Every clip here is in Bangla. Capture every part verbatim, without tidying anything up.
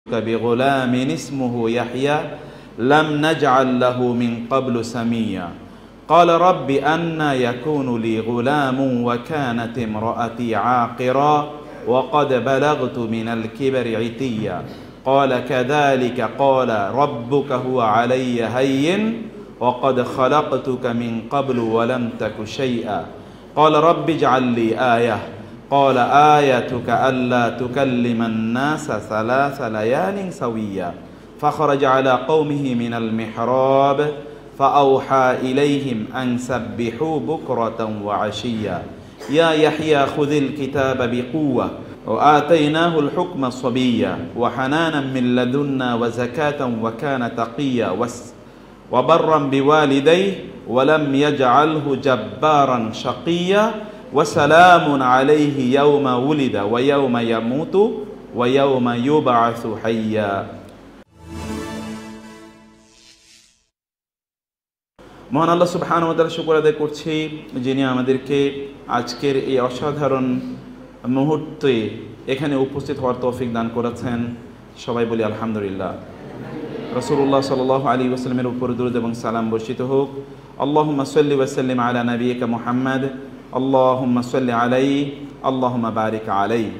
بغلام اسمه يحيى لم نجعل له من قبل سميا قال رب أنى يكون لي غلام وكانت امرأتي عاقرا وقد بلغت من الكبر عتيا قال كذلك قال ربك هو علي هين وقد خلقتك من قبل ولم تك شيئا قال رب اجعل لي آية قال آيتك ألا تكلم الناس ثلاث ليال سويا فخرج على قومه من المحراب فأوحى إليهم أن سبحوا بكرة وعشيا يا يحيى خذ الكتاب بقوة وآتيناه الحكم صبيا وحنانا من لدنا وزكاة وكان تقيا وبرا بوالديه ولم يجعله جبارا شقيا وسلام عليه يوم ولد ويوم يموت ويوم يبعث حيا। মহান আল্লাহ সুবহানাহু ওয়া তাআলা শুকর আদায় করছি যিনি আমাদেরকে আজকের এই অসাধারণ মুহূর্তে এখানে উপস্থিত হওয়ার তৌফিক দান করেছেন। সবাই বলি আলহামদুলিল্লাহ। রাসূলুল্লাহ সাল্লাল্লাহু আলাইহি ওয়াসাল্লামের উপর দরুদ এবং সালাম বর্ষিত হোক। আল্লাহুম্মা সাল্লি ওয়া সাল্লিম আলা নাবিয়িকা মুহাম্মদ আল্লাহুম্মা সাল্লি আলাইহি আল্লাহুম্মা বারিক আলাইহি।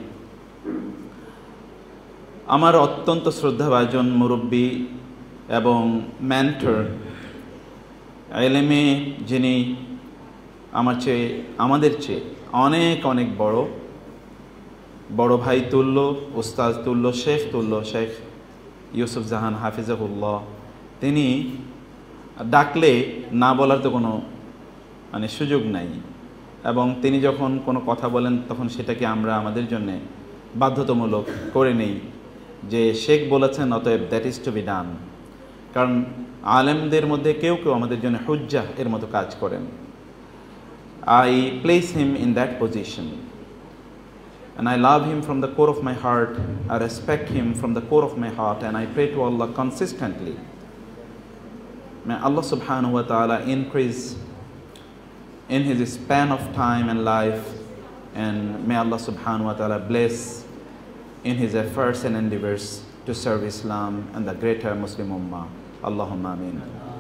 আমার অত্যন্ত শ্রদ্ধাভাজন মুরব্বী এবং মেন্টর, এলেমে যিনি আমার চেয়ে আমাদের চেয়ে অনেক অনেক বড় বড় ভাই তুল্য, উস্তাদ তুল্য, শেখ তুল্য, শেখ ইউসুফ জাহান হাফিজাহুল্লাহ, তিনি ডাকলে না বলার তো কোনো মানে সুযোগ নাই, এবং তিনি যখন কোনো কথা বলেন তখন সেটাকে আমরা আমাদের জন্যে বাধ্যতামূলক করে নেই যে শেখ বলেছেন অতএব that is to be done. কারণ আলেমদের মধ্যে কেউ কেউ আমাদের জন্য হুজ্জাহ এর মতো কাজ করেন। I place him in that position and I love him from the core of my heart. I respect him from the core of my heart, and I pray to Allah consistently. May Allah subhanahu wa ta'ala increase in his span of time and life, and may Allah subhanahu wa ta'ala bless in his efforts and endeavors to serve Islam and the greater Muslim ummah. Allahumma amin.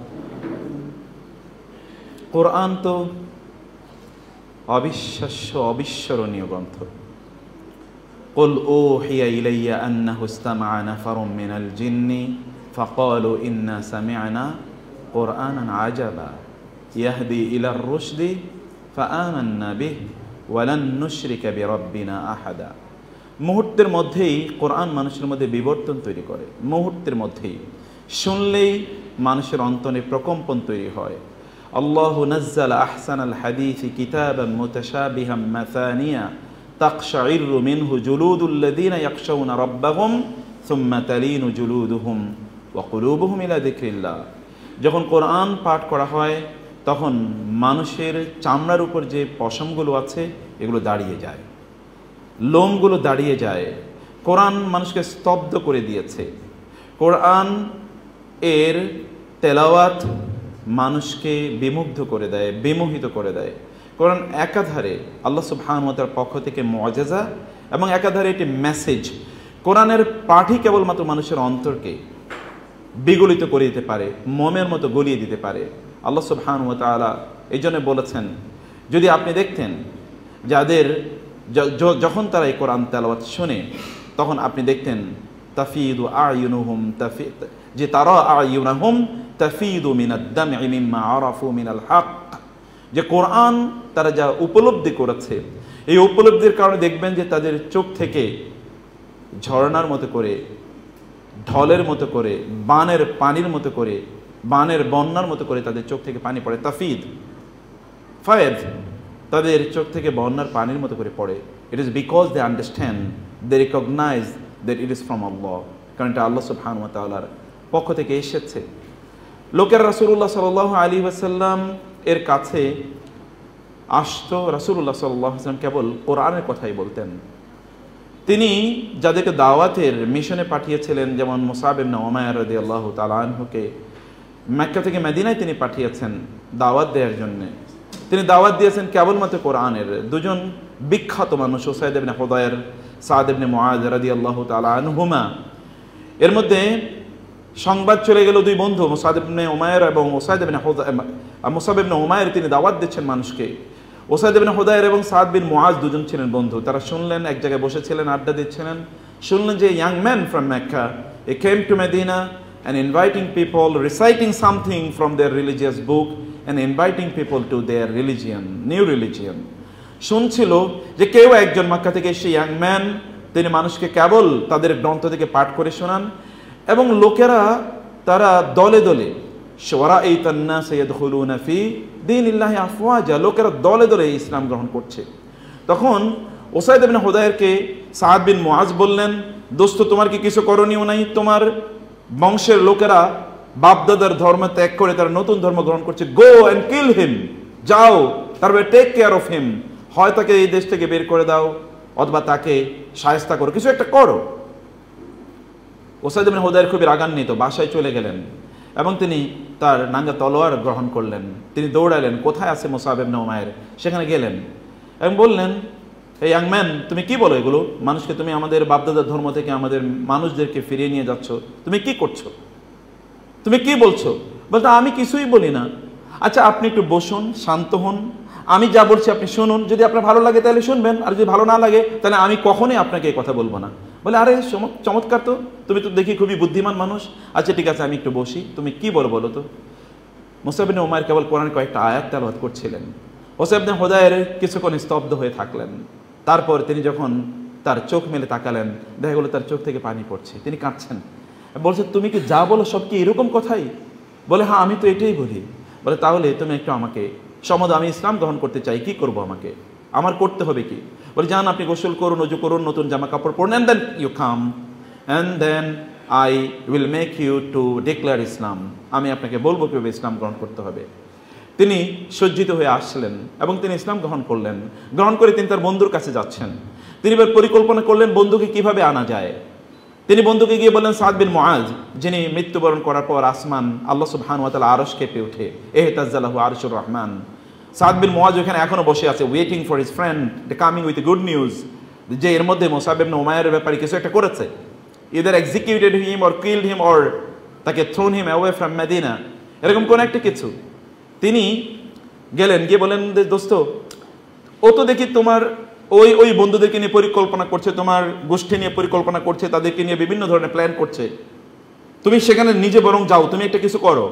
Quran to অবিশ্বাস্য অবিস্মরণীয় গ্রন্থ। قل أوحي إلي أنه استمع نفر من الجن فقالوا إنا سمعنا قرآنا عجبا يهدي إلى الرشد فآمنا به ولن نشرك بربنا أحدا। মুহূর্তের মধ্যেই কোরআন মানুষের মধ্যে বিবর্তন তৈরি করে। মুহূর্তের মধ্যেই শুনলেই মানুষের অন্তরে প্রকম্পন তৈরি হয়। আল্লাহু নাজ্জালা আহসানাল হাদিসি কিতাবান মুতাশাবিহাম মাসানিয়া তাকশাইরু মিনহু জুলুদুল্লাযীনা ইয়াখশাউনা রাব্বাহুম সুম্মা তালিনু জুলুদুহুম ওয়া কুলুবুহুম ইলা যিকরিল্লাহ। যখন কোরআন পাঠ করা হয় তখন মানুষের চামড়ার উপর যে পশমগুলো আছে এগুলো দাঁড়িয়ে যায়, লোমগুলো দাঁড়িয়ে যায়। কোরআন মানুষকে স্তব্ধ করে দিয়েছে। কোরআন এর তেলাওয়াত মানুষকে বিমুগ্ধ করে দেয়, বিমোহিত করে দেয়। কোরআন একাধারে আল্লাহ সুবহানাহু ওয়া তাআলার পক্ষ থেকে মুআজিজা এবং একাধারে এটি মেসেজ। কোরআনের পাঠই কেবলমাত্র মানুষের অন্তরকে বিগলিত করে দিতে পারে, মোমের মতো গলিয়ে দিতে পারে। আল্লাহ সুবহানাহু ওয়া তাআলা এই জন্য বলেছেন, যদি আপনি দেখতেন যাদের যখন তারা এই কোরআন তেলাওয়াত শুনে তখন আপনি দেখতেন তাফিদু আয়ুনুহুম তাফি যে তারা আয়ুনাহুম তাফিদু মিনাদ দাম'i মিম্মা আরাফু মিনাল হক, যে কোরআন তারা যা উপলব্ধি করেছে এই উপলব্ধির কারণে দেখবেন যে তাদের চোখ থেকে ঝর্ণার মতো করে, ঢলের মতো করে, বানের পানির মতো করে, বানের বন্যার মতো করে তাদের চোখ থেকে পানি পড়ে। তাফিদ ফায়েদ, তাদের চোখ থেকে বন্যার পানির মতো করে পড়ে। It is because they understand, they recognise that it is from আল্লাহ, কারণ এটা আল্লাহ সুবহানাহু ওয়া তাআলার পক্ষ থেকে এসেছে। লোকের রাসূলুল্লাহ সাল্লাল্লাহু আলাইহি ওয়াসাল্লাম এর কাছে আসতো, রাসূলুল্লাহ সাল্লাল্লাহু আলাইহি ওয়াসাল্লাম কেবল কোরআনের কথাই বলতেন। তিনি যাদেরকে দাওয়াতের মিশনে পাঠিয়েছিলেন, যেমন মুসআব ইবনে উমাইর রাদিয়াল্লাহু তাআলা আনহুকে মক্কা থেকে মদিনায় তিনি পাঠিয়েছেন দাওয়াত দেওয়ার জন্য। তিনি দাওয়াত দিয়েছেন কেবলমাত্র কোরআনের। দুজন বিখ্যাত মানুষ উসাইদ ইবনে হুদায়র, সাদ ইবনে মুআয রাদিয়াল্লাহু তাআলা আনহুমা, এর মধ্যে সংবাদ চলে গেল দুই বন্ধু মুসাদ ইবনে উমাইর এবং উসাইদ ইবনে হুদায়র। মুসাব ইবনে উমাইর তিনি দাওয়াত দিচ্ছেন মানুষকে, উসাইদ ইবনে হুদায়র এবং সাদ বিন মুআজ দুজন ছিলেন বন্ধু। তারা শুনলেন, এক জায়গায় বসেছিলেন, আড্ডা দিচ্ছিলেন, শুনলেন যে young man from Mecca he came to Medina and inviting people, reciting something from their religious book and inviting people to their religion, new religion. শুনছিল যে কেউ একজন মক্কা থেকে এসে ইয়াং ম্যান, তিনি মানুষকে কেবল তাদের গ্রন্থ থেকে পাঠ করে শোনান এবং লোকেরা তারা দলে দলে ওয়ারাআইতান নাস ইয়াদখুলুনা ফি দীনিল্লাহি আফওয়াজা, লোকেরা দলে দলে ইসলাম গ্রহণ করছে। তখন উসাইদ ইবনে হুদায়রকে সাদ বিন মুআজ বললেন, দোস্ত তোমার কি কিছু করণীয় নাই? তোমার বংশের লোকেরা বাপদাদার ধর্ম ত্যাগ করে তারা নতুন ধর্ম গ্রহণ করছে, গো অ্যান্ড কিল হিম, যাও তারপরে টেক কেয়ার অফ হিম, হয় তাকে এই দেশ থেকে বের করে দাও অথবা তাকে শায়েস্তা করো, কিছু একটা করো। উসাইদ ইবনে হুদায়র খুবই রাগান্বিত, বাসায় চলে গেলেন এবং তিনি তার নাঙ্গা তলোয়ার গ্রহণ করলেন। তিনি দৌড়ালেন, কোথায় আছে মুসাব ইবনে উমাইর, সেখানে গেলেন এবং বললেন, এই ইয়াং ম্যান তুমি কি বলো এগুলো? মানুষকে তুমি আমাদের বাপদাদার ধর্ম থেকে আমাদের মানুষদেরকে ফিরিয়ে নিয়ে যাচ্ছ, তুমি কি করছো, তুমি কি বলছো? বলতে আমি কিছুই বলি না। আচ্ছা আপনি একটু বসুন, শান্ত হন, আমি যা বলছি আপনি শুনুন, যদি আপনার ভালো লাগে তাহলে শুনবেন, আর যদি ভালো না লাগে তাহলে আমি কখনোই আপনাকে এই কথা বলবো না। বলে আরে চমৎকার তো, তুমি তো দেখি খুবই বুদ্ধিমান মানুষ, আচ্ছা ঠিক আছে আমি একটু বসি, তুমি কি বলো বলো তো। মুসাব ইবনে উমাইর কেবল কোরআনের কয়েকটা আয়াত তেলাওয়াত করছিলেন। উসাইদ ইবনে হুদায়র কিছুক্ষণ স্তব্ধ হয়ে থাকলেন, তারপর তিনি যখন তার চোখ মেলে তাকালেন, দেখা গেল তার চোখ থেকে পানি পড়ছে, তিনি কাঁদছেন। বলছে তুমি কি যা বলো সব কি এরকম কথাই? বলে হ্যাঁ আমি তো এটাই বলি। বলে তাহলে তুমি একটু আমাকে সমাজ, আমি ইসলাম গ্রহণ করতে চাই, কি করব, আমাকে আমার করতে হবে কি? বলে যান আপনি গোসল করুন, অজু করুন, নতুন জামা কাপড় পরুন, and then you come and then I will make you to declare Islam, আমি আপনাকে বলবো কীভাবে ইসলাম গ্রহণ করতে হবে। তিনি সজ্জিত হয়ে আসলেন এবং তিনি ইসলাম গ্রহণ করলেন। গ্রহণ করে তিনি তার বন্ধুর কাছে যাচ্ছেন। তিনি এবার পরিকল্পনা করলেন বন্ধুকে কিভাবে আনা যায়। তিনি বন্ধুকে গিয়ে বললেন, সাদ বিন মুআজ যিনি মৃত্যুবরণ করার পর আসমান আল্লাহ সুবহানাহু ওয়া তাআলা আরশ কেঁপে ওঠে, ইহতাজ্জালাহু আরশুর রহমান। সাদ বিন মুআজ ওখানে এখনো বসে আছে, waiting for his friend coming with good news, যে এর মধ্যে মুসাব ইবনে উমাইরের ব্যাপারে কিছু একটা করেছে, either executed him or killed him or তাকে thrown him away from Medina, এরকম কোন একটা কিছু। তিনি গেলেন, গিয়ে বলেন দোস্ত ও তো দেখি তোমার ওই ওই বন্ধুদেরকে নিয়ে পরিকল্পনা করছে, তোমার গোষ্ঠী নিয়ে পরিকল্পনা করছে, তাদেরকে নিয়ে বিভিন্ন ধরনের প্ল্যান করছে, তুমি সেখানে নিজে বরং যাও, তুমি একটা কিছু করো।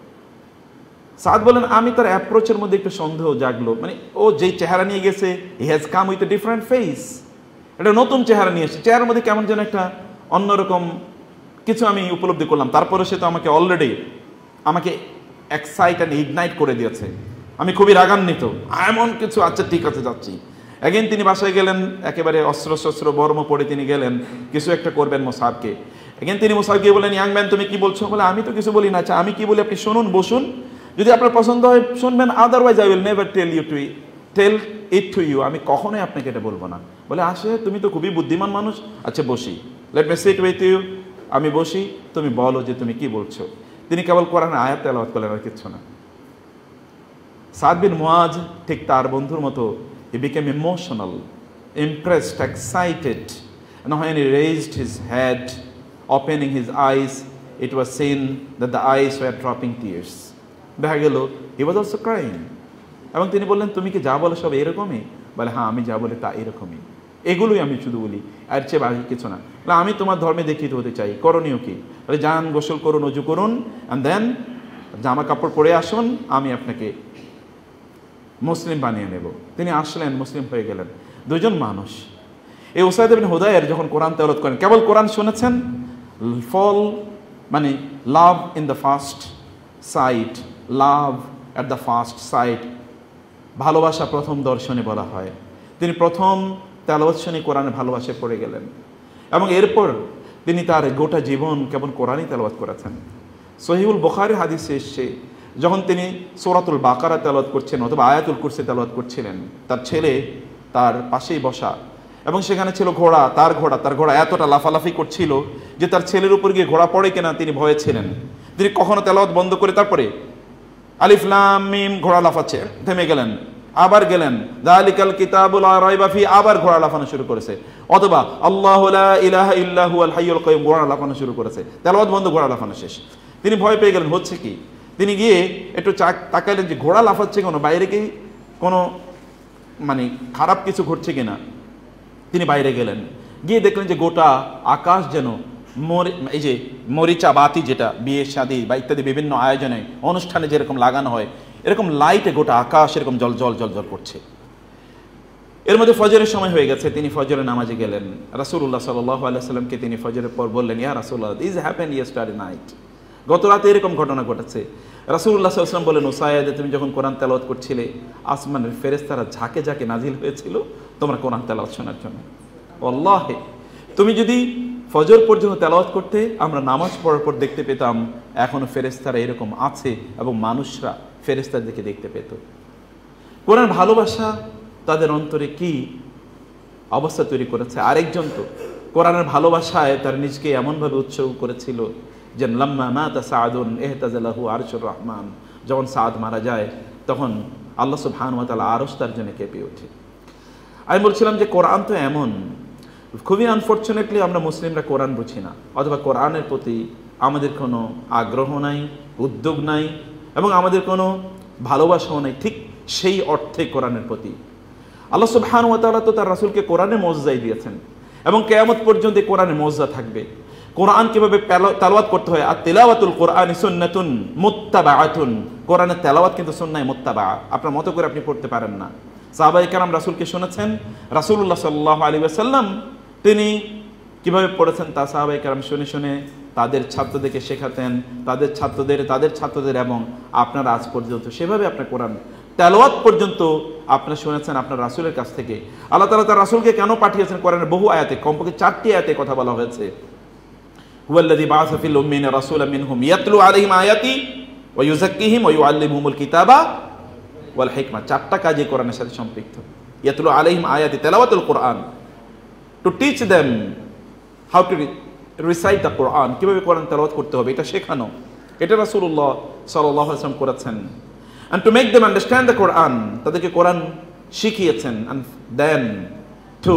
সাদ বলেন আমি তার অ্যাপ্রোচের মধ্যে একটু সন্দেহ জাগলো, মানে ও যেই চেহারা নিয়ে গেছে, he has come with a different face, একটা নতুন চেহারা নিয়ে এসেছে, চেহারার মধ্যে কেমন যেন একটা অন্যরকম কিছু আমি উপলব্ধি করলাম। তারপরে সে তো আমাকে অলরেডি আমাকে এক্সাইট অ্যান্ড ইগনাইট করে দিয়েছে, আমি খুবই রাগান্বিত, এমন কিছু, আচ্ছা ঠিক আছে যাচ্ছি। এগেন তিনি বাসায় গেলেন, একেবারে অস্ত্র শস্ত্র বর্ম পরে তিনি গেলেন কিছু একটা করবেন মুসাবকে। এগেন তিনি মুসাবকে বলেন, ইয়াং ম্যান তুমি কি বলছো? বলে আমি তো কিছু বলি না, আচ্ছা আমি কি বলি আপনি শুনুন, বসুন, যদি আপনার পছন্দ হয় শুনবেন, otherwise I will never tell you to tell it to you, আমি কখনোই আপনাকে এটা বলবো না। বলে আসে তুমি তো খুবই বুদ্ধিমান মানুষ, আচ্ছা বসি, let me sit with you, আমি বসি, তুমি বলো যে তুমি কি বলছো। তিনি কেবল কোরআনের আয়াত তেলাওয়াত করলেন, আর কিচ্ছু না। সাদ বিন মুআজ ঠিক তার বন্ধুর মতো he became emotional, impressed, excited, and when he raised his head, opening his eyes, it was seen that the eyes were dropping tears. দেখা গেল he was also crying, এবং তিনি বললেন তুমি কি যা বলো সব এরকমই? বলে হ্যাঁ আমি যা বলি তা এরকমই, এগুলোই আমি শুধু বলি, আর চেয়ে বাকি কিছু না। আমি তোমার ধর্মে দীক্ষিত হতে চাই, করণীয় কি? বলে যান গোসল করুন, অজু করুন, অ্যান্ড দেন জামা কাপড় পরে আসুন, আমি আপনাকে মুসলিম বানিয়ে নেব। তিনি আসলেন, মুসলিম হয়ে গেলেন। দুজন মানুষ। এই উসাইদ ইবনে হুদায়র যখন কোরআন তেলাওয়াত করেন, কেবল কোরআন শুনেছেন, ফল মানে love in the first sight, love at the first sight, ভালোবাসা প্রথম দর্শনে বলা হয়। তিনি প্রথম তেলাওয়াত শুনে কোরআনে ভালোবাসায় পড়ে গেলেন এবং এরপর তিনি তার গোটা জীবন কেবল কোরআনই তেলাওয়াত করেছেন। সহিহুল বুখারীর হাদিসে এসেছে, যখন তিনি সূরাতুল বাকারা তেলাওয়াত করছেন অথবা আয়াতুল কুরসি তেলাওয়াত করছিলেন, তার ছেলে তার পাশেই বসা এবং সেখানে ছিল ঘোড়া, তার ঘোড়া তার ঘোড়া এতটা লাফালাফি করছিল যে তার ছেলের উপর গিয়ে ঘোড়া পড়ে কিনা তিনি ভয়ে ছিলেন। তিনি কখনো তেলাওয়াত বন্ধ করে তারপরে আলিফ লাম মিম, ঘোড়া লাফাচ্ছে, থেমে গেলেন, আবার গেলেন যালিকাল কিতাবুল লা রাইবা ফি, আবার ঘোড়া লাফানো শুরু করেছে। অথবা আল্লাহু লা ইলাহা ইল্লা হুয়াল হাইয়ুল কাইয়ুম, ঘোড়া লাফানো শুরু করেছে। তেলাওয়াত বন্ধ, ঘোড়া লাফানো শেষ। তিনি ভয় পেয়ে গেলেন, হচ্ছে কি? তিনি গিয়ে একটু তাকাইলেন যে ঘোড়া লাফাচ্ছে কোনো, বাইরে কি কোনো মানে খারাপ কিছু ঘটছে কিনা। তিনি বাইরে গেলেন, গিয়ে দেখলেন যে গোটা আকাশ যেন এই যে মরিচা বাতি, যেটা বিয়ে শাদী বা ইত্যাদি বিভিন্ন আয়োজনে অনুষ্ঠানে যেরকম লাগানো হয়, এরকম লাইটে গোটা আকাশ এরকম জল জল জল জল করছে। এর মধ্যে ফজরের সময় হয়ে গেছে, তিনি ফজরের নামাজে গেলেন। রাসূলুল্লাহ সাল্লাল্লাহু আলাইহি ওয়াসাল্লামকে তিনি ফজরের পর বললেন, ইয়া রাসূলুল্লাহ, দিস হ্যাপেন্ড ইয়েস্টারডে নাইট, গত রাতে এরকম ঘটনা ঘটেছে। রাসূলুল্লাহ সাল্লাল্লাহু আলাইহি ওয়াসাল্লাম বললেন, উসাইদ, তুমি যখন কোরআন তেলাওয়াত করছিলে আসমানের ফেরেশতারা ঝাঁকে ঝাঁকে নাজিল হয়েছিল তোমরা কোরআন তেলাওয়াত শোনার জন্য। আল্লাহে, তুমি যদি ফজর পর্যন্ত তেলাওয়াত করতে, আমরা নামাজ পড়ার পর দেখতে পেতাম এখনো ফেরেশতারা এরকম আছে এবং মানুষরা ফেরেশতার দিকে দেখতে পেত। কোরআন ভালোবাসা তাদের অন্তরে কি অবস্থা তৈরি করেছে। আরেকজন তো কোরআনের ভালোবাসায় তার নিজকে এমনভাবে উৎসর্গ করেছিল যে লাম্মা মাতা সাআদুন ইহতাজালাহু আরশুর রহমান, যখন সাদ মারা যায় তখন আল্লাহ সুবহানাহু ওয়া তাআলা আরশ তার জন্য কেঁপে ওঠে। আমি বলছিলাম যে কোরআন তো এমন, খুবই আনফর্চুনেটলি আমরা মুসলিমরা কোরআন বুঝি না, অথবা কোরআনের প্রতি আমাদের কোনো আগ্রহ নাই, উদ্যোগ নাই, এবং আমাদের কোনো ভালোবাসাও নাই ঠিক সেই অর্থে কোরআনের প্রতি। আল্লাহ সুবহানাহু ওয়া তাআলা তো তার রাসূলকে কোরআনে মওজিজাই দিয়েছেন এবং কিয়ামত পর্যন্ত কোরআনে মওজিজা থাকবে। কোরআন কিভাবে তেলাওয়াত করতে হয়, আর তিলাওয়াতুল কোরআনি সুন্নাতুন মুত্তাবাআতুন, কোরআনের তেলাওয়াত কিন্তু সুন্নায়ে মুত্তাবা, আপনার মতো করে আপনি পড়তে পারেন না। সাহাবায়ে কেরাম রাসূলকে শুনেছেন, রাসূলুল্লাহ সাল্লাল্লাহু আলাইহি ওয়াসাল্লাম তিনি কিভাবে পড়েছেন তা সাহাবায়ে কেরাম শুনে শুনে তাদের ছাত্রদেরকে শেখাতেন, তাদের ছাত্রদের তাদের ছাত্রদের, এবং আপনারা আজ পর্যন্ত সেভাবে আপনার কোরআন তেলাওয়াত পর্যন্ত আপনারা শুনেছেন আপনার রাসূলের কাছ থেকে। আল্লাহ তাআলা তার রাসূলকে কেন পাঠিয়েছেন, কোরআনের বহু আয়াতে, কমপক্ষে চারটি আয়াতে কথা বলা হয়েছে। হুয়াল্লাযী বাআসা ফিল উম্মিয়িনা রাসূলাম মিনহুম ইয়াতলু আলাইহিম আয়াতি ওয়া ইউযাক্কিহিম ওয়া ইউআল্লিমুহুমুল কিতাবা ওয়াল হিকমা। চারটা কাজে কোরআনের সাথে সম্পৃক্ত। ইয়াতলু আলাইহিম আয়াতি, তেলাওয়াতুল কোরআন, to teach them how to recite the Quran, কিভাবে কোরআন তেলাওয়াত করতে হবে এটা শেখানো, এটা রাসূলুল্লাহ সাল্লাল্লাহু আলাইহি ওয়াসাল্লাম করেছেন। and to make them understand the Quran, তাদেরকে কোরআন শিখিয়েছেন, and then to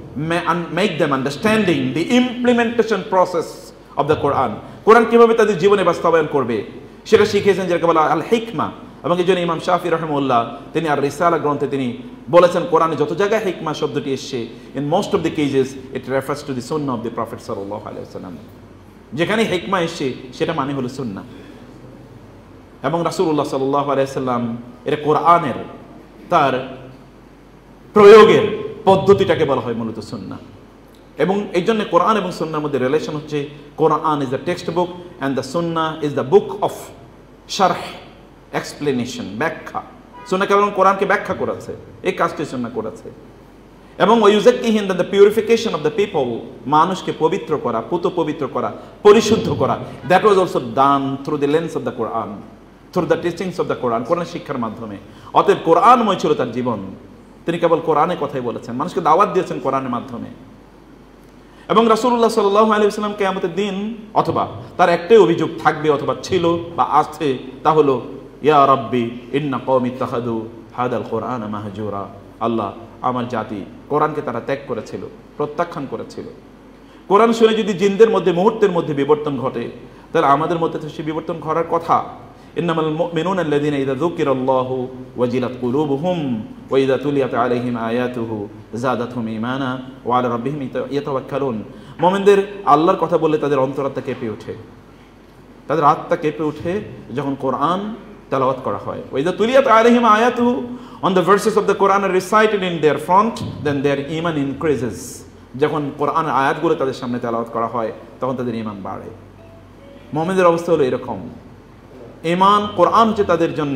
make them understanding the implementation process of the Quran, কোরআন কিভাবে তাদের জীবনে বাস্তবায়ন করবে সেটা শিখিয়েছেন, যেটাকে বলা আল হিকমা। এবং এই জন্য ইমাম শাফি রাহিমাহুল্লাহ তিনি আর রিসালা গ্রন্থে তিনি বলেছেন, কোরআনে যত জায়গায় হিকমা শব্দটি এসছে, in most of the cases it refers to the sunnah of the Prophet sallallahu alaihi wasallam, যেখানে হিকমা এসছে সেটা মানে হলো সুন্নাহ। এবং রাসূলুল্লাহ সাল্লাল্লাহু আলাইহি ওয়াসাল্লাম এর কোরআনের তার প্রয়োগের পদ্ধতিটাকে বলা হয় মূলত সুন্নাহ। এবং এই জন্য কোরআন এবং সুন্নাহর মধ্যে রিলেশন হচ্ছে, Quran is the text book and the Sunnah is the book of শারহ, এক্সপ্লেনেশন, ব্যাখ্যা। সুন্নাহ কেবল কোরআনকে ব্যাখ্যা করেছে, এই কাজটি সুন্নাহ করেছে। এবং ওয়ায়ুযাক্কিহিম, the purification of the people, মানুষকে পবিত্র করা, পুত পবিত্র করা, পরিশুদ্ধ করা, that was also done through the lens of the Quran, through the teachings of the Quran, কোরআনের শিক্ষার মাধ্যমে। অতএব কোরআনময় ছিল তার জীবন, তিনি কেবল কোরআনের কথাই বলেছেন, মানুষকে দাওয়াত দিয়েছেন কোরআনের মাধ্যমে। এবং রাসূলুল্লাহ সাল্লাল্লাহু আলাইহি ওয়াসাল্লাম কিয়ামতের দিন, অথবা তার একটাই অভিযোগ থাকবে অথবা ছিল বা আছে, তা হলো ইয়া রাব্বি ইন্না কওমি ইত্তাখাযু হাদাল কোরআন মাহজুরা, আল্লাহ আমার জাতি কোরআনকে তারা ত্যাগ করেছিল, প্রত্যাখ্যান করেছিল। কোরআন শুনে যদি জিনদের মধ্যে মুহূর্তের মধ্যে বিবর্তন ঘটে, তাহলে আমাদের মধ্যে তো সেই বিবর্তন ঘটার কথা। ইন্নামাল মুমিনুনা আল্লাযীনা ইযা যুকিরাল্লাহু ওয়াজিলাত কুলুবুহুম ওয়া ইযা তুলিয়াত আলাইহিম আয়াতুহু যাদাতহুম ঈমানা ওয়া আলা রাব্বিহিম ইয়াতাওয়াক্কালুন। মুমিনদের আল্লাহর কথা বললে তাদের অন্তরাত্মা কেঁপে ওঠে, তাদের আত্মা কেঁপে ওঠে যখন কোরআন তেলাওয়াত করা হয়। ওয়া ইযা তুলিয়াত আলাইহিম আয়াতুহু, on the verses of the Quran are recited in their front, then their iman increases. যখন কোরআনের আয়াতগুলো তাদের সামনে তেলাওয়াত করা হয় তখন তাদের ঈমান বাড়ে। মুমিনদের অবস্থা হলো এরকম, ঈমান কোরআন হচ্ছে তাদের জন্য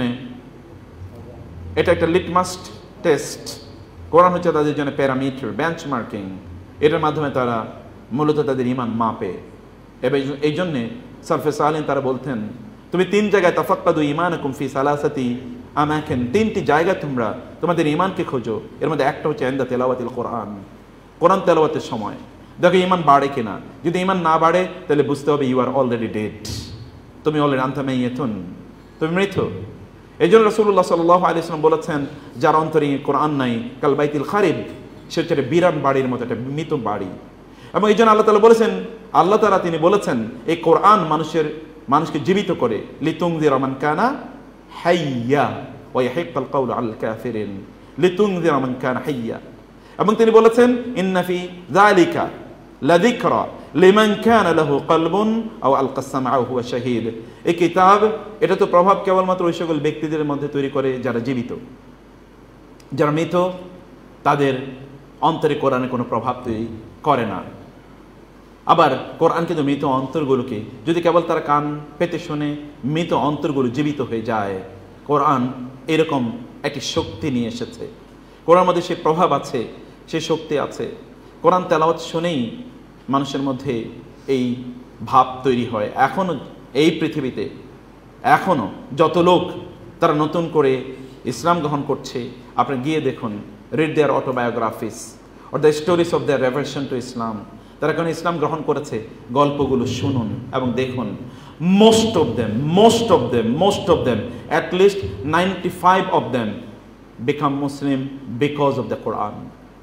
এটা একটা লিটমাস টেস্ট, কোরআন হচ্ছে তাদের জন্য প্যারামিটার, বেঞ্চমার্কিং, এটার মাধ্যমে তারা মূলত তাদের ঈমান মাপে। এবং এই জন্যে সালফে সালিহিন তারা বলতেন, তুমি তিন জায়গায় তাফাক্কাদু ঈমানাকুম ফি সালাসাতি আমাকেন, তিনটি জায়গা তোমরা তোমাদের ঈমানকে খোঁজো, এর মধ্যে একটা হচ্ছে ইনদা তিলাওয়াতিল কোরআন, কোরআন তেলাওয়াতের সময় দেখো ঈমান বাড়ে কিনা। যদি ঈমান না বাড়ে তাহলে বুঝতে হবে ইউ আর অলরেডি ডেড, তুমি অলরেডি আনতা মাইয়াতুন, তুমি মৃত। এই জন্য রাসূলুল্লাহ সাল্লাল্লাহু আলাইহি ওয়াসাল্লাম বলেছেন, যার অন্তরে কোরআন নাই কাল বাইতিল খারিব, সে হচ্ছে বিরান বাড়ির মতো একটা মৃত বাড়ি। এবং এই জন্য আল্লাহ তাআলা বলেছেন, আল্লাহ তাআলা তিনি বলেছেন এই কোরআন মানুষের মানুষকে জীবিত করে, লিতুনযিরা মান কানা হাইয়া ওয়া ইয়াহিক্কাল কাউলু আলাল কাফিরিন, লিতুনযিরা মান কানা হাইয়া। এবং তিনি বলেছেন, ইন্না ফি যালিকা লাযিকরা লিমান কানা লাহু কলবুন আও আলকাস সামআ ওয়া হুয়া শাহীদ। এই কিতাব, এটা তো প্রভাব কেবলমাত্র ওই সকল ব্যক্তিদের মধ্যে তৈরি করে যারা জীবিত। যারা মৃত তাদের অন্তরে কোরআনে কোনো প্রভাব তৈরি করে না। আবার কোরআন কিন্তু মৃত অন্তরগুলোকে যদি কেবল তারা কান পেতে শোনে, মৃত অন্তরগুলো জীবিত হয়ে যায়। কোরআন এরকম একটি শক্তি নিয়ে এসেছে, কোরআন মধ্যে সে প্রভাব আছে, সে শক্তি আছে। কোরআন তেলাওয়াত শুনেই মানুষের মধ্যে এই ভাব তৈরি হয়। এখনও এই পৃথিবীতে এখনও যত লোক তারা নতুন করে ইসলাম গ্রহণ করছে, আপনি গিয়ে দেখুন, read their autobiographies or the stories of their reversion to Islam. তারা কেন ইসলাম গ্রহণ করেছে, গল্পগুলো শুনুন এবং দেখুন। Most of them most of them most of them at least ninety five of them became Muslim because of the Quran.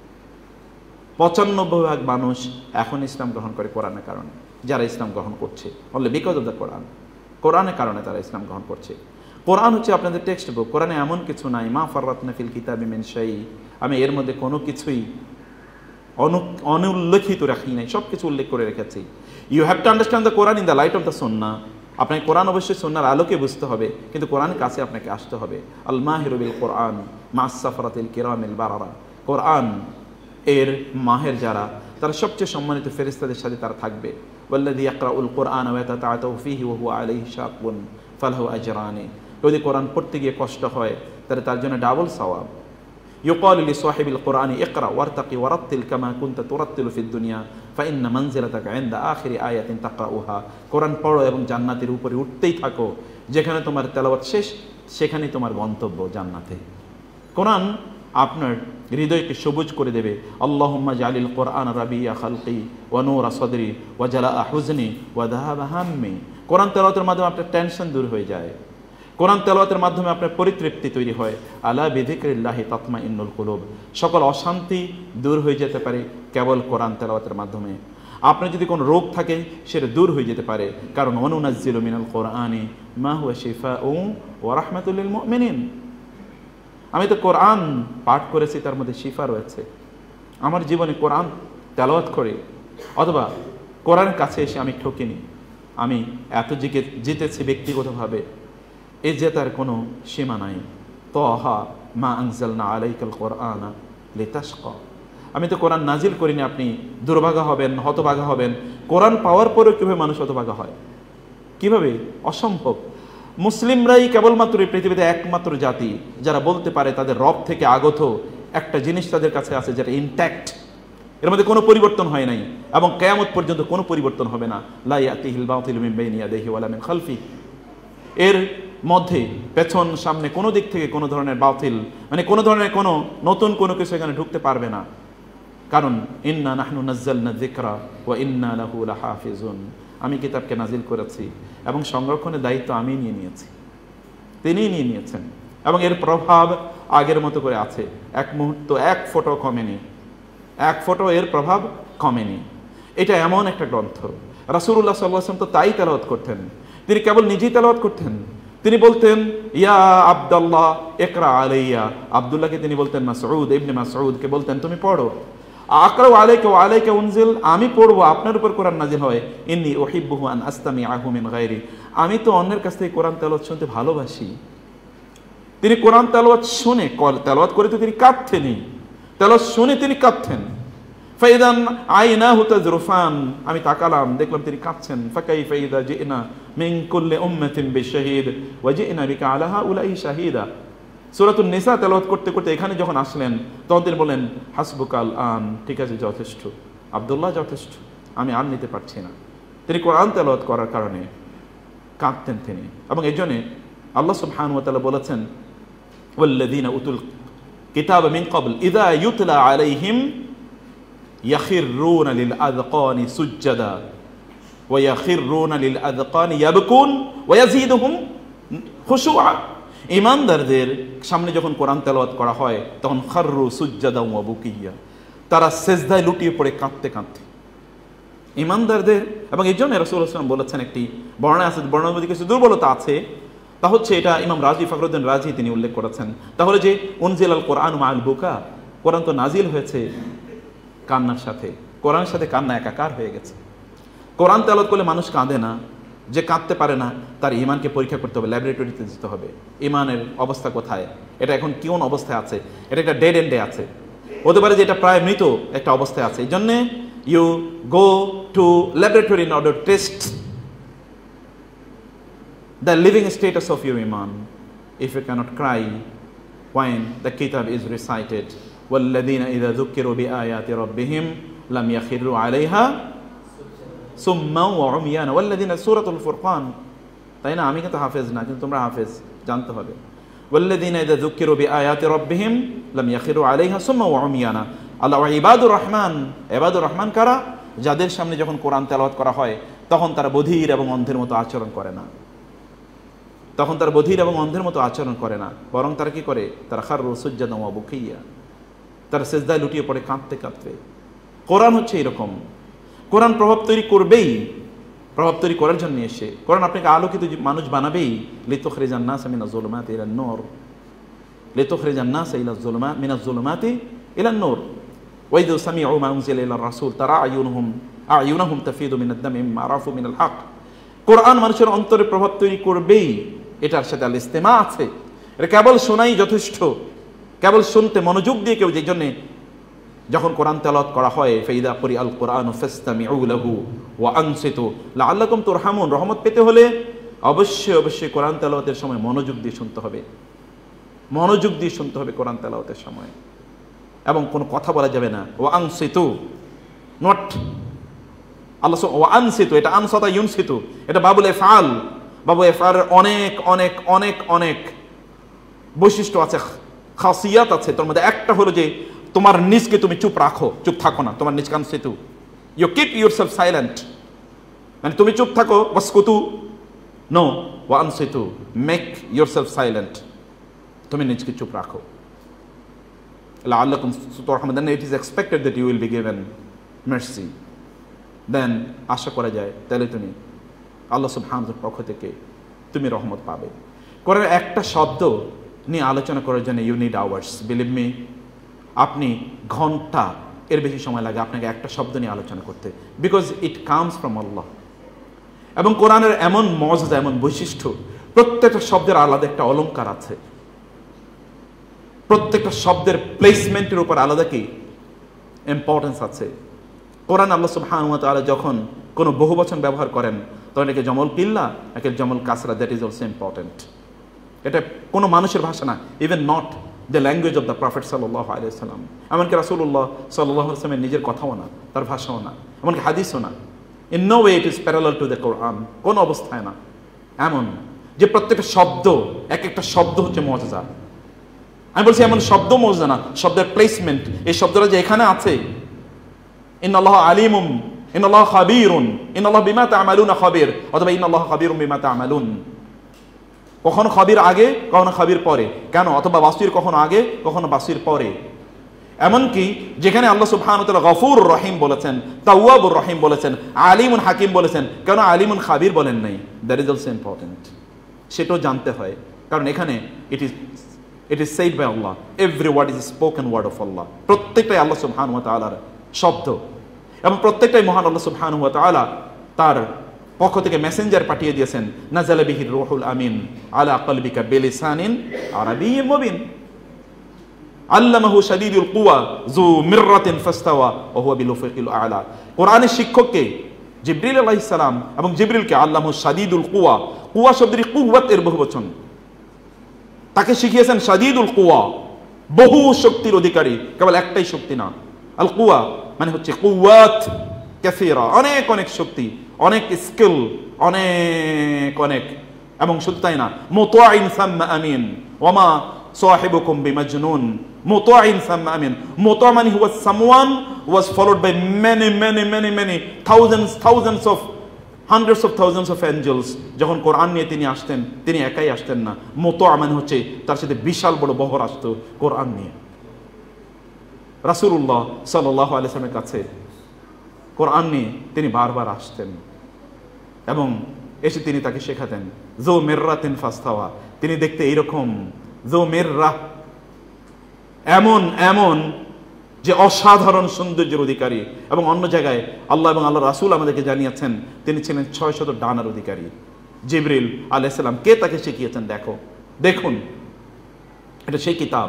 পঁচানব্বই ভাগ মানুষ এখন ইসলাম গ্রহণ করে কোরআনের কারণে। যারা ইসলাম গ্রহণ করছে only because of the Quran, কোরআনের কারণে তারা ইসলাম গ্রহণ করছে। কোরআন হচ্ছে আপনাদের টেক্সট বুক। কোরআনে এমন কিছু নাই, মা ফাররাতনা ফিল কিতাবি মিন শাই, আমি এর মধ্যে কোনো কিছুই অনু অনুল্লেখিত রাখি নাই, সব কিছু উল্লেখ করে রেখেছি। You have to understand the Quran in the light of the Sunnah. আপনাকে কোরআন অবশ্যই সুন্নাহর আলোকে বুঝতে হবে, কিন্তু কোরআনের কাছে আপনাকে আসতে হবে। আল মাহিরু বিল কোরআন মা'আস সাফরাতিল কিরামিল বারারা। কোরআন এর মাহের যারা, তারা সবচেয়ে সম্মানিত ফেরেশতাদের সাথে তারা থাকবে। ওয়াল্লাযী ইয়াকরাউল কুরআন ওয়া ইয়াতাতাআতাউ ফীহি ওয়া হুয়া আলাইহি শাকুন ফালাহু আজরানি। যদি কোরআন পড়তে গিয়ে কষ্ট হয় তাহলে তার জন্য ডাবল সওয়াব। ইউকালু লিসাহিবিল কুরআনি ইকরা ওয়ারতাকি ওয়ারাত্তিল কামা কুনতা তুরাত্তিলু ফিদ দুনিয়া ফাইন্না মানজিলাতাকা ইনদা আখিরি আয়াতিন তাকরাউহা। কোরআন পড়ো এবং জান্নাতের উপরে উঠতেই থাকো, যেখানে তোমার তেলাওয়াত শেষ সেখানেই তোমার গন্তব্য জান্নাতে। কোরআন আপনার হৃদয়কে সবুজ করে দেবে। আল্লাহুম্মা জালিল কোরআন রাবিয়া খালকি ওয়া নূরা সদরি ওয়া জালাআ হুজনি ওয়া যাহাবা হাম্মি। কোরআন তেলাওয়াতের মাধ্যমে আপনার টেনশন দূর হয়ে যায়, কোরআন তেলাওয়াতের মাধ্যমে আপনার পরিতৃপ্তি তৈরি হয়। আলা বিযিকরিল্লাহি তাতমাইন্নুল কুলুব। সকল অশান্তি দূর হয়ে যেতে পারে কেবল কোরআন তেলাওয়াতের মাধ্যমে। আপনার যদি কোনো রোগ থাকে সেটা দূর হয়ে যেতে পারে, কারণ ওয়ানুনাজ্জিলু মিনাল কোরআনি মা হুয়া শিফাউ ওয়া রাহমাতুল লিল মুমিনিন। আমি তো কোরআন পাঠ করেছি, তার মধ্যে শিফা রয়েছে। আমার জীবনে কোরআন তেলাওয়াত করে অথবা কোরআনের কাছে এসে আমি ঠকিনি, আমি এত জিকে জিতেছি ব্যক্তিগতভাবে, এ জেতার কোনো সীমা নাই। তাহা মা আনজালনা আলাইকাল কোরআনা লিতাশকা। আমি তো কোরআন নাজিল করিনি আপনি দুর্ভাগা হবেন, হতভাগা হবেন। কোরআন পাওয়ার পরেও কীভাবে মানুষ হতভাগা হয়, কিভাবে? অসম্ভব। মুসলিমরাই কেবলমাত্র এই পৃথিবীতে একমাত্র জাতি যারা বলতে পারে তাদের রব থেকে আগত একটা জিনিস তাদের কাছে আছে যেটা ইনট্যাক্ট, এর মধ্যে কোনো পরিবর্তন হয় নাই এবং কিয়ামত পর্যন্ত কোনো পরিবর্তন হবে না। লা ইয়াতিহিল বাতিলু মিন বাইনি ইয়াদাইহি ওয়ালা মিন খালফি। এর মধ্যে পেছন সামনে কোনো দিক থেকে কোনো ধরনের বাতিল, মানে কোনো ধরনের কোনো নতুন কোনো কিছু এখানে ঢুকতে পারবে না, কারণ ইন্না নাহনু নাজ্জালনা যিকরা ওয়া ইন্না লাহু লাহাফিজুন। আমি কিতাবকে নাজিল করেছি এবং সংরক্ষণের দায়িত্ব আমি নিয়ে নিয়েছি, তিনিই নিয়ে নিয়েছেন এবং এর প্রভাব আগের মতো করে আছে। এক মুহূর্ত এক ফোঁটো কমেনি, এক ফোঁটো এর প্রভাব কমেনি। এটা এমন একটা গ্রন্থ। রাসূলুল্লাহ সাল্লাল্লাহু আলাইহি ওয়াসাল্লাম তো তাই তেলাওয়াত করতেন। তিনি কেবল নিজেই তেলাওয়াত করতেন। তিনি বলতেন ইয়া আব্দুল্লাহ ইকরা আলাইয়া। আব্দুল্লাহকে তিনি বলতেন মাসউদ, ইবনে মাসউদকে বলতেন তুমি পড়ো। আকরাউ আলাইকা ওয়া আলাইকা উনজিল, আমি পড়বো আপনার উপর কোরআন নাজিল হয়। ইন্নী উহিব্বুহু আন আস্তামিআহু মিন গায়রি, আমি তো অন্যের কাছ থেকে কোরআন তেলাওয়াত শুনতে ভালোবাসি। তিনি কোরআন তেলাওয়াত শুনে, তেলাওয়াত করে তো তিনি কাঁদতেনই, তেলাওয়াত শুনে তিনি কাঁদতেন। ফাইদান আইনাহু তাজরুফান, আমি তাকালাম দেখলাম তিনি কাঁদছেন। ফাকাইফা ইযা জিনা মিন কুল্লি উম্মাতিন বিশাহীদ ওয়া জিনা বিকা আলা হাউলাই শাহীদা। সূরাতুন নিসা তেলাওয়াত করতে করতে এখানে যখন আসলেন তখন তিনি বলেন হাসবুকাল আন, ঠিক আছে যথেষ্ট আব্দুল্লাহ, যথেষ্ট, আমি আর নিতে পারছি না। তিনি কোরআন তেলাওয়াত করার কারণে কাঁদতেন তিনি। এবং এই জন্যে আল্লাহ সুবহানাহু ওয়া তাআলা বলেছেন ওয়াল্লাযীনা উতুল কিতাবা মিন ক্বাবল ইযা ইউতলা আলাইহিম ইয়াখিরুনা লিল আযকানি সুজদা ওয়া ইয়াখিরুনা লিল আযকানি ইয়াবকুন ওয়া ইয়াজিদুহুম খুশুআ। ঈমানদারদের সামনে যখন কোরআন তেলাওয়াত করা হয় তখন খাররু সুজ্জাদা ওয়া বুকিয়া, তারা সেজদায় লুটিয়ে পড়ে কাঁদতে কাঁদতে। ঈমানদারদের, এবং এই জন্য রাসূলুল্লাহ সাল্লাল্লাহু আলাইহি ওয়াসাল্লাম বলেছেন, একটি বর্ণনা আছে, বর্ণনার মধ্যে কিছু দুর্বলতা আছে, তা হচ্ছে এটা ইমাম রাজি, ফখরুদ্দিন রাজি তিনি উল্লেখ করেছেন, তাহলে যে উনজিল আল কোরআন মাআল বুকা, কোরআন তো নাজিল হয়েছে কান্নার সাথে, কোরআনের সাথে কান্না একাকার হয়ে গেছে। কোরআন তেলাওয়াত করলে মানুষ কাঁদে না, যে কাঁদতে পারে না তার ঈমানকে পরীক্ষা করতে হবে, ল্যাবরেটরিতে যেতে হবে, ঈমানের অবস্থা কোথায়, এটা এখন কোন অবস্থায় আছে, এটা একটা ডেড এন্ডে আছে, হতে পারে যে এটা প্রায় মৃত একটা অবস্থায় আছে। এই জন্যে you go to laboratory in order test the living status of your iman. If you cannot cry when the kitab is recited, وَالَّذِينَ إِذَا ذُكِّرُوا بِآيَاتِ رَبِّهِمْ لَمْ يَخِرُّوا عَلَيْهَا سُمًّا وَعُمْيَانًا وَالَّذِينَ سورة الفرقان, তাই না? আমি কিন্তু হাফেজ না, কিন্তু তোমরা হাফেজ, জানতে হবে। وَالَّذِينَ إِذَا ذُكِّرُوا بِآيَاتِ رَبِّهِمْ لَمْ يَخِرُّوا عَلَيْهَا سُمًّا وَعُمْيَانًا। আল্লাহ ইবাদুর রহমান, ইবাদুর রহমান কারা? যাদের সামনে যখন কোরআন তেলাওয়াত করা হয় তখন তারা বধির এবং অন্ধের মতো আচরণ করে না, তখন তারা বধির এবং অন্ধের মতো আচরণ করে না, বরং তারা কি করে? তারা খাররু সুজ্জাদা ওয়া বুকিয়া, তারা সেজদায় লুটিয়ে পড়ে কাঁদতে কাঁদতে। কোরআন হচ্ছে এরকম, কোরআন প্রভাব তৈরি করবেই, প্রভাব তৈরি করার জন্য এসে কোরআন আপনাকে আলোকিত মানুষ বানাবেই। লিতুখরিজান নাস মিনাজ যুলুমাতি ইলান নূর, লিতুখরিজান নাস ইলা যুলুমাত মিনাজ যুলুমাতি ইলান নূর ওয়া ইযা সামি'ু মা উনজিলা ইলার রাসূল তারা আয়ুনুহুম আয়ুনুহুম তাফিদু মিনাদ দামি মিম্মা আরাফু মিনাল হক। কোরআন মানুষের অন্তরে প্রভাব তৈরি করবেই, এটার সাথে আল ইস্তেমা আছে, এটা কেবল শোনাই যথেষ্ট, কেবল শুনতে মনোযোগ দিয়ে কেউ, যে জন্যে যখন কোরআন তেলাওয়াত করা হয় ফাইদা কুরিআল কুরআনু ফাসতামিউ লাহু ওয়া আনসিতু লাআল্লাকুম তুরহামুন, রহমত পেতে হলে অবশ্যই অবশ্যই কোরআন তেলাওয়াতের সময় মনোযোগ দিয়ে শুনতে হবে, মনোযোগ দিয়ে শুনতে হবে কোরআন তেলাওয়াতের সময়, এবং কোনো কথা বলা যাবে না। ওয়া আনসিতু, নট আল্লাহ ওয়া আনসিতু, এটা আনসাতা ইউনসিতু, এটা বাবুল ইফআল, বাবু ইফআল অনেক অনেক অনেক অনেক বৈশিষ্ট্য আছে, খাসিয়াত আছে, তার মধ্যে একটা হলো যে তোমার নিজকে তুমি চুপ রাখো, চুপ থাকো না, তোমার নিজকে আনসিতু, ইউ কিপ ইউরসেলফ সাইলেন্ট, মানে তুমি চুপ থাকো, ওয়াসকুতু, নো, ওয়া আনসিতু, মেক ইউরসেলফ সাইলেন্ট, তুমি নিজকে চুপ রাখো। লাআল্লাকুম তুরহামুন, then it is expected that you will be given mercy, then আশা করা যায় তাহলে তুমি আল্লাহ সুবহানাহু পক্ষ থেকে তুমি রহমত পাবে। কোরআনের একটা শব্দ নিয়ে আলোচনা করার জন্য you need hours, believe me, আপনি ঘন্টা এর বেশি সময় লাগে আপনাকে একটা শব্দ নিয়ে আলোচনা করতে, বিকজ ইট কামস ফ্রম আল্লাহ। এবং কোরআনের এমন মজা, এমন বৈশিষ্ট্য, প্রত্যেকটা শব্দের আলাদা একটা অলংকার আছে, প্রত্যেকটা শব্দের প্লেসমেন্টের উপর আলাদা কি ইম্পর্টেন্স আছে। কোরআন আল্লাহ সুবহানাহু ওয়া তাআলা যখন কোনো বহুবচন ব্যবহার করেন তখন একে জমল কিল্লা, একে জমল কাসরা, দ্যাট ইজ অলসো ইম্পর্টেন্ট। এটা কোনো মানুষের ভাষা না, even not the language of the Prophet সাল্লাল্লাহু আলাইহি ওয়াসাল্লাম, এমনকি রাসূলুল্লাহ সাল্লাল্লাহু আলাইহি ওয়াসাল্লামের নিজের কথাও না, তার ভাষাও না, এমনকি হাদিসও না। In no way it is parallel to the Quran, কোন অবস্থায় না। এমন যে প্রত্যেকটা শব্দ, এক একটা শব্দ হচ্ছে মুআজ্জা। আমি বলছি এমন শব্দ মুআজ্জা না, শব্দের প্লেসমেন্ট, এই শব্দটা যে এখানে আছে, ইন্নাল্লাহা আলিমুম ইন্নাল্লাহা খাবীরুন ইন্নাল্লাহা বিমা তা'মালুনা খাবীর, অথবা ইন্নাল্লাহা খাবীরুম বিমা তা'মালুন, কখনো খাবির আগে কখনো খাবির পরে, কেন? অথবা বাসির কখনো আগে কখনো বাসির পরে। এমনকি যেখানে আল্লাহ সুবহানাহু ওয়া তাআলা গফুর রহিম বলেছেন, তাওয়াবুর রহিম বলেছেন, আলিমুন হাকিম বলেছেন, কেন আলিমুন খাবির বলেন নাই? দ্যাট ইজ অলসো ইম্পর্টেন্ট, সেটাও জানতে হয়, কারণ এখানে it is it is said by Allah, every word is spoken word of Allah, প্রত্যেকটাই আল্লাহ সুবহানাহু ওয়া তাআলার শব্দ, এবং প্রত্যেকটাই মহান আল্লাহ সুবহানাহু ওয়া তাআলা তার পক্ষ থেকে মেসেঞ্জার পাঠিয়ে দিয়েছেন, নাযালা বিহির রূহুল আমিন আলা কলবিকা বিলিসানিন আরাবিয়্যিন মুবিন আল্লামাহু শাদীদুল কুওয়া যু মিররাতিন ফাস্তাওয়া ওয়া হুয়া বিল উফুকিল আ'লা। কোরআনের শিক্ষককে জিবরিল আলাইহিস সালাম, এবং জিবরিলকে আল্লামাহু শাদীদুল কুওয়া, কুওয়া শব্দের কুওয়াত এর বহুবচন, তাকে শিখিয়েছেন শাদীদুল কুওয়া, বহু শক্তির অধিকারী, কেবল একটাই শক্তি না। আল কুওয়া মানে হচ্ছে কুওয়াত কাসীরা, অনেক অনেক শক্তি, অনেক স্কিল, অনেক অনেক, এবং শুধু তাই না, মুতাইন সাম্মা আমিন ওয়ামা সাহিবুকুম বিমাজনুন, মুতাইন সাম্মা আমিন, মুতা মানে he was someone was followed by many many many many thousands thousands of hundreds of thousands of angels যখন কোরআন নিয়ে তিনি আসতেন, তিনি একাই আসতেন না, মতো মানে হচ্ছে তার সাথে বিশাল বড় বহর আসতো কোরআন নিয়ে। রাসূলুল্লাহ সাল্লাল্লাহু আলাইহি ওয়াসাল্লামের কাছে কোরআন নিয়ে তিনি বারবার আসতেন এবং এসে তিনি তাকে শেখাতেন। জো মেররাতিন ফাস্তাওয়া, তিনি দেখতে এইরকম, জো মেররা এমন এমন যে অসাধারণ সৌন্দর্যের অধিকারী। এবং অন্য জায়গায় আল্লাহ এবং আল্লাহ রাসূল আমাদেরকে জানিয়েছেন তিনি ছিলেন ছয় শত ডানার অধিকারী। জিবরিল আলাইহিস সালাম কে তাকে শিখিয়েছেন? দেখো, দেখুন, এটা সেই কিতাব।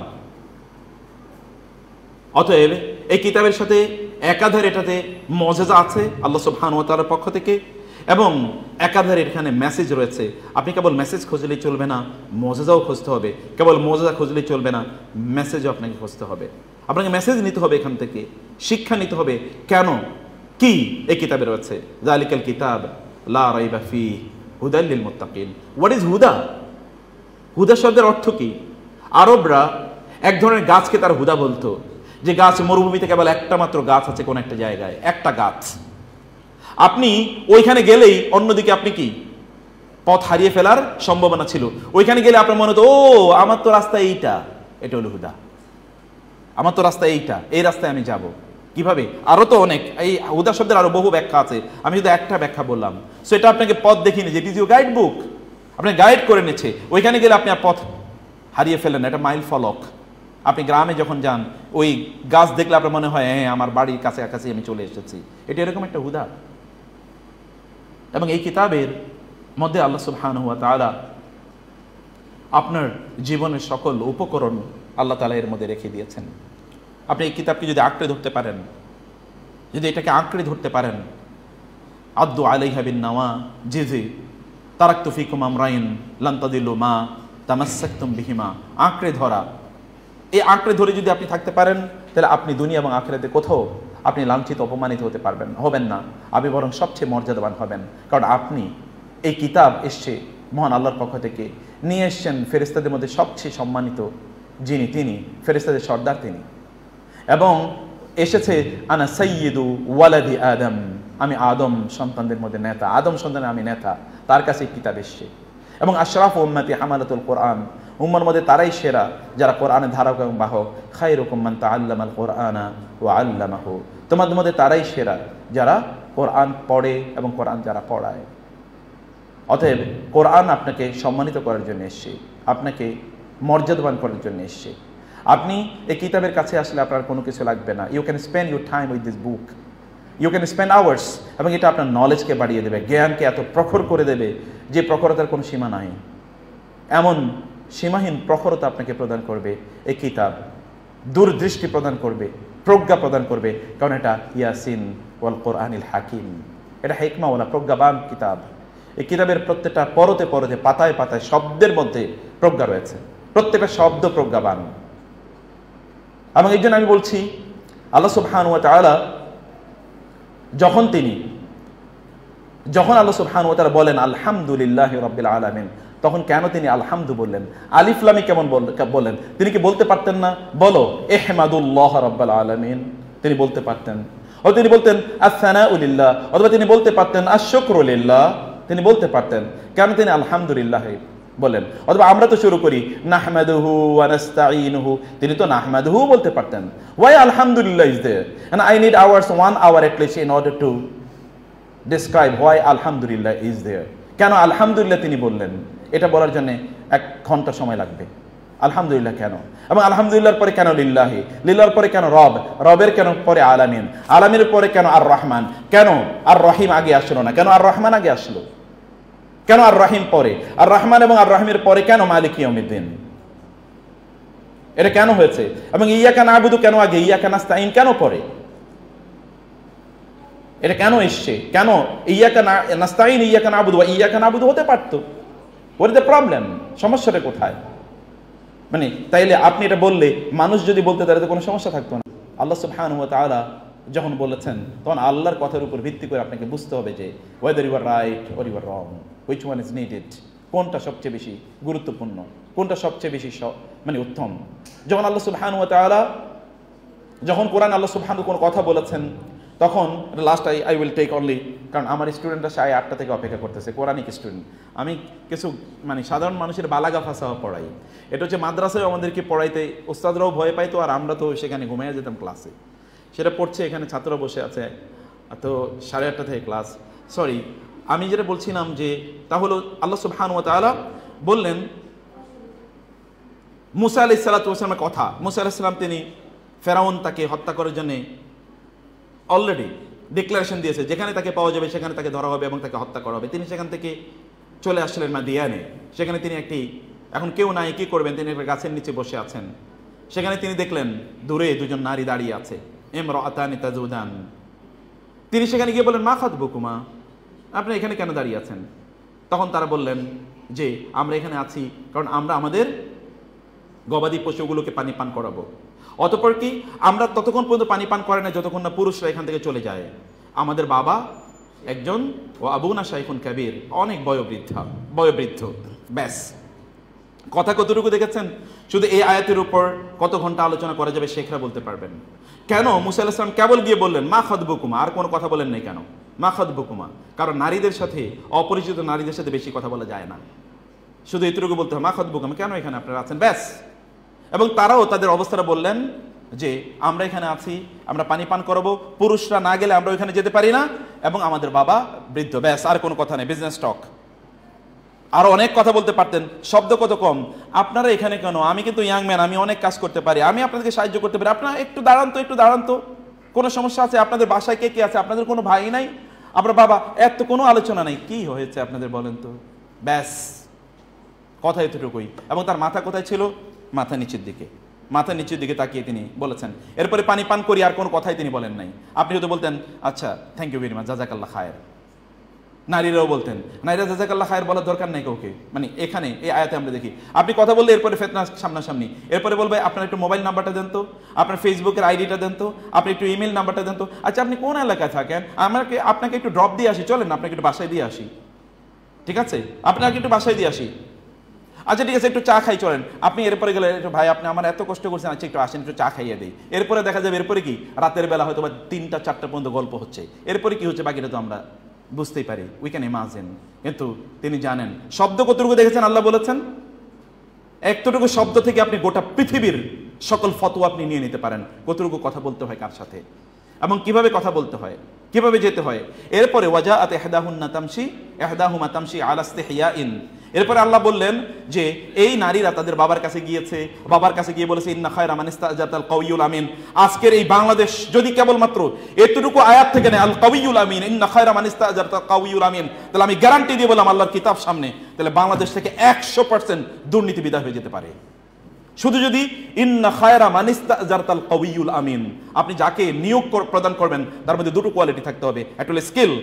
অতএব এই কিতাবের সাথে একাধারে এটাতে মুজিজা আছে আল্লাহ সুবহানাহু ওয়া তাআলার পক্ষ থেকে, এবং একাধারে এখানে মেসেজ রয়েছে। আপনি কেবল মেসেজ খুঁজলেই চলবে না, মুজিজাও খুঁজতে হবে। কেবল মুজিজা খুঁজলেই চলবে না, মেসেজও আপনাকে খুঁজতে হবে। আপনাকে মেসেজ নিতে হবে, এখান থেকে শিক্ষা নিতে হবে। কেন, কি এই কিতাবে রয়েছে? যালিকাল কিতাব লা রাইবা ফীহি হুদাল লিল মুত্তাকিন। হোয়াট ইজ হুদা? হুদা শব্দের অর্থ কি? আরবরা এক ধরনের গাছকে তারা হুদা বলতো, যে গাছ মরুভূমিতে কেবল একটা মাত্র গাছ আছে কোন একটা জায়গায়, একটা গাছ। আপনি ওইখানে গেলেই অন্যদিকে আপনি কি পথ হারিয়ে ফেলার সম্ভাবনা ছিল। ওইখানে গেলে আপনার মনে হতো, ও আমার তো রাস্তা এইটা, এটা হলো হুদা, আমার তো রাস্তা এইটা, এই রাস্তায় আমি যাব। কিভাবে? আরো তো অনেক, এই হুদা শব্দের আরো বহু ব্যাখ্যা আছে, আমি শুধু একটা ব্যাখ্যা বললাম। সো এটা আপনাকে পথ দেখিয়ে নিয়েছে, it is your guide book, আপনি গাইড করে নিচ্ছে। ওইখানে গেলে আপনি আর পথ হারিয়ে ফেলেন, এটা মাইল ফলক। আপনি গ্রামে যখন যান, ওই গাছ দেখলে আপনার মনে হয় হ্যাঁ আমার বাড়ির কাছাকাছি আমি চলে এসেছি, এটা এরকম একটা হুদা। এবং এই কিতাবের মধ্যে আল্লাহ সুবহানাহু ওয়া তাআলা আপনার জীবনের সকল উপকরণ আল্লাহ তাআলা এর মধ্যে রেখে দিয়েছেন। আপনি এই কিতাবকে যদি আঁকড়ে ধরতে পারেন, যদি এটাকে আঁকড়ে ধরতে পারেন, আদ্দু আলাইহা বিন নাওয়া জিজি তারাকতু ফিকুম আমরাইন লান তাদিল্লু মা তামাসসাকতুম বিহিমা। আঁকড়ে ধরা, এই আঁকড়ে ধরে যদি আপনি থাকতে পারেন, তাহলে আপনি দুনিয়া এবং আখিরাতে কোথাও আপনি লাঞ্ছিত অপমানিত হতে পারবেন হবেন না, আপনি বরং সবচেয়ে মর্যাদাবান হবেন। কারণ আপনি এই কিতাব এসছে মহান আল্লাহর পক্ষ থেকে, নিয়ে এসছেন ফেরেশতাদের মধ্যে সবচেয়ে সম্মানিত যিনি, তিনি ফেরেশতাদের সর্দার তিনি, এবং এসেছে আনা সাইয়্যিদু ওয়ালাদি আদম, আমি আদম সন্তানদের মধ্যে নেতা, আদম সন্তানের আমি নেতা, তার কাছে কিতাব এসছে। এবং আশরাফু উম্মতি হামালাতুল কোরআন, উম্মার মধ্যে তারাই সেরা যারা কোরআনের ধারক এবং বাহক। খায়রুকুম মান তাআল্লামাল কোরআনা ওয়া আল্লামাহু, তোমাদের মধ্যে তারাই সেরা যারা কোরআন পড়ে এবং কোরআন যারা পড়ায়। অতএব কোরআন আপনাকে সম্মানিত করার জন্য এসছে, আপনাকে মর্যাদাবান করার জন্য এসছে। আপনি এই কিতাবের কাছে আসলে আপনার কোনো কিছু লাগবে না। You can spend your time with this book, you can spend hours, এবং এটা আপনার নলেজকে বাড়িয়ে দেবে, জ্ঞানকে এত প্রখর করে দেবে যে প্রখরতার কোনো সীমা নাই। এমন সীমাহীন প্রখরতা আপনাকে প্রদান করবে এই কিতাব, দূরদৃষ্টি প্রদান করবে, প্রজ্ঞা প্রদান করবে। কারণ এটা ইয়াসিন ওয়াল কোরআনিল হাকিম, এটা হিকমাওয়ালা প্রজ্ঞাবান কিতাব। এই কিতাবের প্রত্যেকটা পরতে পরতে, পাতায় পাতায় শব্দের মধ্যে প্রজ্ঞা রয়েছে, প্রত্যেকটা শব্দ প্রজ্ঞাবান। এবং এই জন্য আমি বলছি, আল্লাহ সুবহানাহু ওয়া তাআলা যখন তিনি যখন আল্লাহ সুবহানাহু ওয়া তাআলা বলেন আলহামদুলিল্লাহি রাব্বিল আলামিন, তখন কেন তিনি আলহামদু বললেন? আলিফ লামে কেমন বললেন? তিনি কি বলতে পারতেন না বলো ইহমাদুল্লাহ রাব্বাল আলামিন? তিনি বলতে পারতেন। অথবা তিনি বলতেন আস-সানাউ লিল্লাহ, অথবা তিনি বলতে পারতেন আশ-শুকরু লিল্লাহ, তিনি বলতে পারতেন। কেন তিনি আলহামদুলিল্লাহ বলেন? অথবা আমরা তো শুরু করি নাহমাদুহু ওয়া নাস্তাঈনুহু, তিনি তো নাহমাদুহু বলতে পারতেন। ওয়াই আলহামদুলিল্লাহ is there? And I need hours one hour at least in order to describe why আলহামদুলিল্লাহ is there. কেন আলহামদুলিল্লাহ তিনি বললেন? এটা বলার জন্য এক ঘন্টা সময় লাগবে। আলহামদুলিল্লাহ কেন? এবং আলহামদুলিল্লাহর পরে কেন লিল্লাহি? লিল্লাহর পরে কেন রব? রবের কেন পরে আলামিন? আলামিনের পরে কেন আর রহমান? কেন আর রহিম আগে আসলো না? কেন আর রহমান আগে আসলো? কেন আর রহিম পরে? আর রহমান এবং আর রহিমের পরে কেন মালিক ইয়াউমিদ্দিন? এটা কেন হয়েছে? এবং ইয়াকা নাবুদু কেন আগে, ইয়াকা নাস্তাইন কেন পরে? এটা কেন এসছে? কেন ইয়াকা নাস্তাইন ইয়াকা নাবুদু ওয়া ইয়াকা নাবুদু হতে পারতো? What is the problem? সমস্যাটা কোথায়? মানে তাইলে আপনি এটা বললে মানুষ যদি বলতে তাহলে তো কোনো সমস্যা থাকতো না। আল্লাহ সুবহানাহু ওয়া তাআলা যখন বলেছেন, তখন আল্লাহর কথার উপর ভিত্তি করে আপনাকে বুঝতে হবে যে whether you are right or you are wrong, which one is needed, কোনটা সবচেয়ে বেশি গুরুত্বপূর্ণ, কোনটা সবচেয়ে বেশি মানে উত্তম। যখন আল্লাহ সুবহানাহু ওয়া তাআলা যখন কোরআন আল্লাহ সুবহানাহু কোনো কথা বলেছেন, তখন last I I will take only, কারণ আমার স্টুডেন্টরা সাড়ে আটটা থেকে অপেক্ষা করতেছে, কোরআনিক স্টুডেন্ট। আমি কিছু মানে সাধারণ মানুষের বালাগা ফাসাহ পড়াই। এটা হচ্ছে মাদ্রাসায় আমাদেরকে পড়াইতে ওস্তাদরাও ভয় পাইতো, আর আমরা তো সেখানে ঘুমিয়ে যেতাম ক্লাসে। সেটা পড়ছে, এখানে ছাত্ররা বসে আছে, তো সাড়ে আটটা থেকে ক্লাস। সরি, আমি যেটা বলছিলাম যে তাহলে আল্লাহ সুবহানাহু ওয়া তাআলা বললেন মুসা আলাইহিস সালাতু ওয়াস সালামের কথা। মুসা আলাইহিস সালাম তিনি ফেরাউন তাকে হত্যা করার জন্য অলরেডি ডিক্লারেশন দিয়েছে, যেখানে তাকে পাওয়া যাবে সেখানে তাকে ধরা হবে এবং তাকে হত্যা করা হবে। তিনি সেখান থেকে চলে আসছিলেন মাদিয়ানে। সেখানে তিনি একটি, এখন কেউ নাই, কি করবেন, তিনি একটা গাছের নিচে বসে আছেন। সেখানে তিনি দেখলেন দূরে দুজন নারী দাঁড়িয়ে আছে, ইমরাআতানি তাজুদান। তিনি সেখানে গিয়ে বললেন মা খাতবুকুমা, আপনি এখানে কেন দাঁড়িয়ে আছেন? তখন তারা বললেন যে আমরা এখানে আছি কারণ আমরা আমাদের গবাদি পশুগুলোকে পানি পান করাবো। অতঃপর কি আমরা ততক্ষণ পর্যন্ত পানি পান করে না যতক্ষণ না পুরুষরা এখান থেকে চলে যায়। আমাদের বাবা একজন ও আবুনা শাইখুন কাবীর, অনেক বয়োবৃদ্ধা বয়োবৃদ্ধ। ব্যাস, কথা কতটুকু দেখেছেন? শুধু এই আয়াতের উপর কত ঘন্টা আলোচনা করা যাবে শেখরা বলতে পারবেন। কেন মুসা আলাইহিস সালাম কেবল গিয়ে বললেন মা খাতবুকুমা, আর কোনো কথা বলেন নাই কেন? মা খাতবুকুমা, কারণ নারীদের সাথে, অপরিচিত নারীদের সাথে বেশি কথা বলা যায় না। শুধু এতটুকু বলতে হয় মা খাতবুকুমা, কেন এখানে আপনারা আছেন, ব্যাস। এবং তারাও তাদের অবস্থাটা বললেন যে আমরা এখানে আছি, আমরা পানি পান করাবো, পুরুষরা না গেলে আমরা ওইখানে যেতে পারি না, এবং আমাদের বাবা বৃদ্ধ, ব্যাস, আর কোনো কথা নেই, বিজনেস টক। আরো অনেক কথা বলতে পারতেন, শব্দ কত কম। আপনারা এখানে কেন? আমি কিন্তু ইয়াং ম্যান, আমি অনেক কাজ করতে পারি, আমি আপনাদেরকে সাহায্য করতে পারি, আপনারা একটু দাঁড়ান তো, একটু দাঁড়ান তো, কোনো সমস্যা আছে? আপনাদের বাসায় কে কে আছে? আপনাদের কোনো ভাই নাই? আপনার বাবা? এত কোনো আলোচনা নাই, কি হয়েছে আপনাদের বলেন তো, ব্যাস, কথা এতটুকুই। এবং তার মাথা কোথায় ছিল? মাথা নিচের দিকে, মাথা নিচের দিকে তাকিয়ে তিনি বলেছেন। এরপরে পানি পান করি, আর কোনো কথাই তিনি বলেন নাই। আপনি যদি বলতেন আচ্ছা থ্যাংক ইউ ভেরি মাচ, জাযাকাল্লাহ খায়ের, নারীরাও বলতেন, নারীরা জাযাকাল্লাহ খায়ের বলার দরকার নাই কাউকে। মানে এখানে এই আয়াতে আমরা দেখি আপনি কথা বললে এরপরে ফেতনা সামনাসামনি, এরপরে বলবে আপনার একটু মোবাইল নাম্বারটা দেন তো, আপনার ফেসবুকের আইডিটা দেন তো, আপনি একটু ইমেল নাম্বারটা দেন তো। আচ্ছা আপনি কোন এলাকায় থাকেন? আমাকে আপনাকে একটু ড্রপ দিয়ে আসি, চলেন আপনাকে একটু বাসায় দিয়ে আসি, ঠিক আছে, আপনাকে একটু বাসায় দিয়ে আসি, আচ্ছা ঠিক আছে একটু চা খাই, চলেন। আপনি এরপরে গেলে একটু ভাই আপনি আমার এত কষ্ট করছেন, আচ্ছা একটু আসেন একটু চা খাইয়ে দিই। এরপরে দেখা যাবে এরপরে কি রাতের বেলা হয়তো বা তিনটা চারটা পর্যন্ত গল্প হচ্ছে, এরপরে কি হচ্ছে বাকিটা তো আমরা বুঝতেই পারি, উই ক্যান ইমাজিন। কিন্তু তিনি জানেন শব্দ কতটুকু দেখেছেন। আল্লাহ বলেছেন একটুকু শব্দ থেকে আপনি গোটা পৃথিবীর সকল ফতোয়া আপনি নিয়ে নিতে পারেন, কতটুকু কথা বলতে হয় কার সাথে এবং কিভাবে কথা বলতে হয়, কিভাবে যেতে হয়। এরপরে ওয়াজাআত ইহদাহুন্না তামশি ইহদাহুমা তামশি আলা ইসতিহয়াইন। এরপরে আল্লাহ বললেন যে এই নারীরা তাদের বাবার কাছে গিয়েছে, বাবার কাছে গিয়ে বলেছে ইন্না খায়রা মান ইসতাজাতাল কাউইয়ুল আমিন। আজকের এই বাংলাদেশ যদি কেবলমাত্র এতটুকু আয়াত থেকে নেয় আল কাউইয়ুল আমিন, ইন্না খায়রা মান ইসতাজাতাল কাউইয়ুল আমিন, তাহলে আমি গ্যারান্টি দিয়ে বললাম আল্লাহর কিতাব সামনে, তাহলে বাংলাদেশ থেকে একশো পার্সেন্ট দুর্নীতি বিদায় হয়ে যেতে পারে। শুধু যদি ইন্না খায়রা মান ইসতাজাতাল কাউইয়ুল আমিন, আপনি যাকে নিয়োগ প্রদান করবেন তার মধ্যে দুটো কোয়ালিটি থাকতে হবে, একটা হলো স্কিল,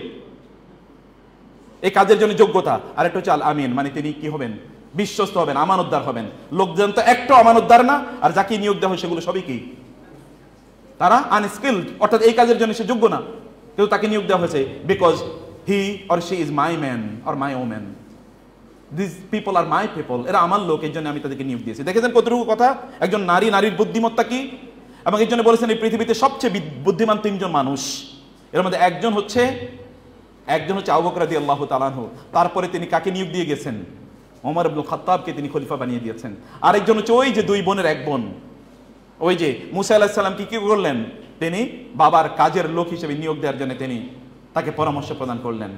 এই কাজের জন্য যোগ্যতা, আর একটা হচ্ছে আল আমিন, মানে তিনি কি হবেন, বিশ্বস্ত হবেন, আমানতদার হবেন। লোকজন তো একটা আমানতদার না, আর যাকে নিয়োগ দেওয়া হয় সেগুলো সবই কি তারা আনস্কিলড, অর্থাৎ এই কাজের জন্য সে যোগ্য না, কিন্তু তাকে নিয়োগ দেওয়া হয়েছে because he or she is my man or my woman, this people are my people, এরা আমার লোক, এর জন্য আমি তাদেরকে নিয়োগ দিয়েছি। দেখেছেন কতটুকু কথা, একজন নারী, নারীর বুদ্ধিমত্তা কি। এবং এর জন্য বলেছেন এই পৃথিবীতে সবচেয়ে বুদ্ধিমান তিনজন মানুষ, এর মধ্যে একজন হচ্ছে একজন হচ্ছে আবু বকর রাদিয়াল্লাহু তাআলা আনহু, তারপরে তিনি কাকে নিয়োগ দিয়ে গেছেন, ওমর ইবনুল খাত্তাবকে তিনি খলিফা বানিয়ে দিয়েছেন। আরেকজন হচ্ছে ওই যে দুই বোনের এক বোন, ওই যে মুসা আলাইহিস সালাম কি কি করলেন, তিনি বাবার কাজের লোক হিসেবে নিয়োগ দেওয়ার জন্য তিনি তাকে পরামর্শ প্রদান করলেন।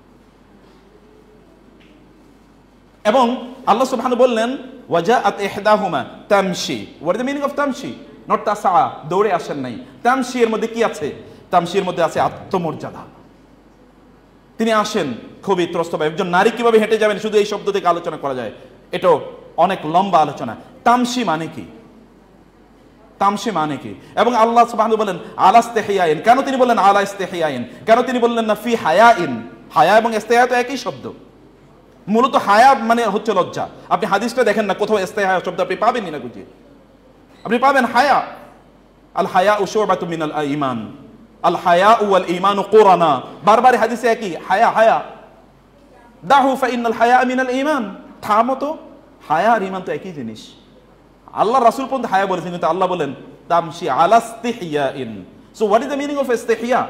এবং আল্লাহ সুবহানাহু বললেন ওয়াজাআত ইহদাহুমা তামশি, what is the meaning of তামশি, নট তাসা, দৌড়ে আসেন নাই। তামশি এর মধ্যে কি আছে? তামশির মধ্যে আছে আত্মমর্যাদা। তিনি আসেন খুবই ত্রস্তভাবে। একজন নারী কিভাবে হেঁটে যাবেন শুধু এই শব্দ থেকে আলোচনা করা যায়, এটাও অনেক লম্বা আলোচনা। তামশি মানে কি, তামশি মানে কি? এবং আল্লাহ সুবহানাহু বলেন আলা ইসতিহয়াইন, কেন তিনি বললেন আলা ইসতিহয়াইন, কেন তিনি বললেন না ফি হায়াইন? হায়া এবং ইসতিহয়া তো একই শব্দ, মূলত হায়া মানে হচ্ছে লজ্জা। আপনি হাদিসটা দেখেন না, কোথাও ইসতিহয়া শব্দ আপনি পাবেনই না, বুঝিয়ে আপনি পাবেন হায়া। আল হায়া শুবাতুম মিনাল ঈমান, আল হায়া ওয়াল ঈমান কুরানা, বারবার হাদিসে একই হায়া হায়া। দাহু ফাইনাল হায়া মিনাল ঈমান, থামো তো, হায়া আর ঈমান তো একই জিনিস। আল্লাহ রাসূল পর্যন্ত হায়া বলেছেন, কিন্তু আল্লাহ বলেন তামশি আলা ইসতিহয়াইন। So what is the meaning of ইসতিহয়া?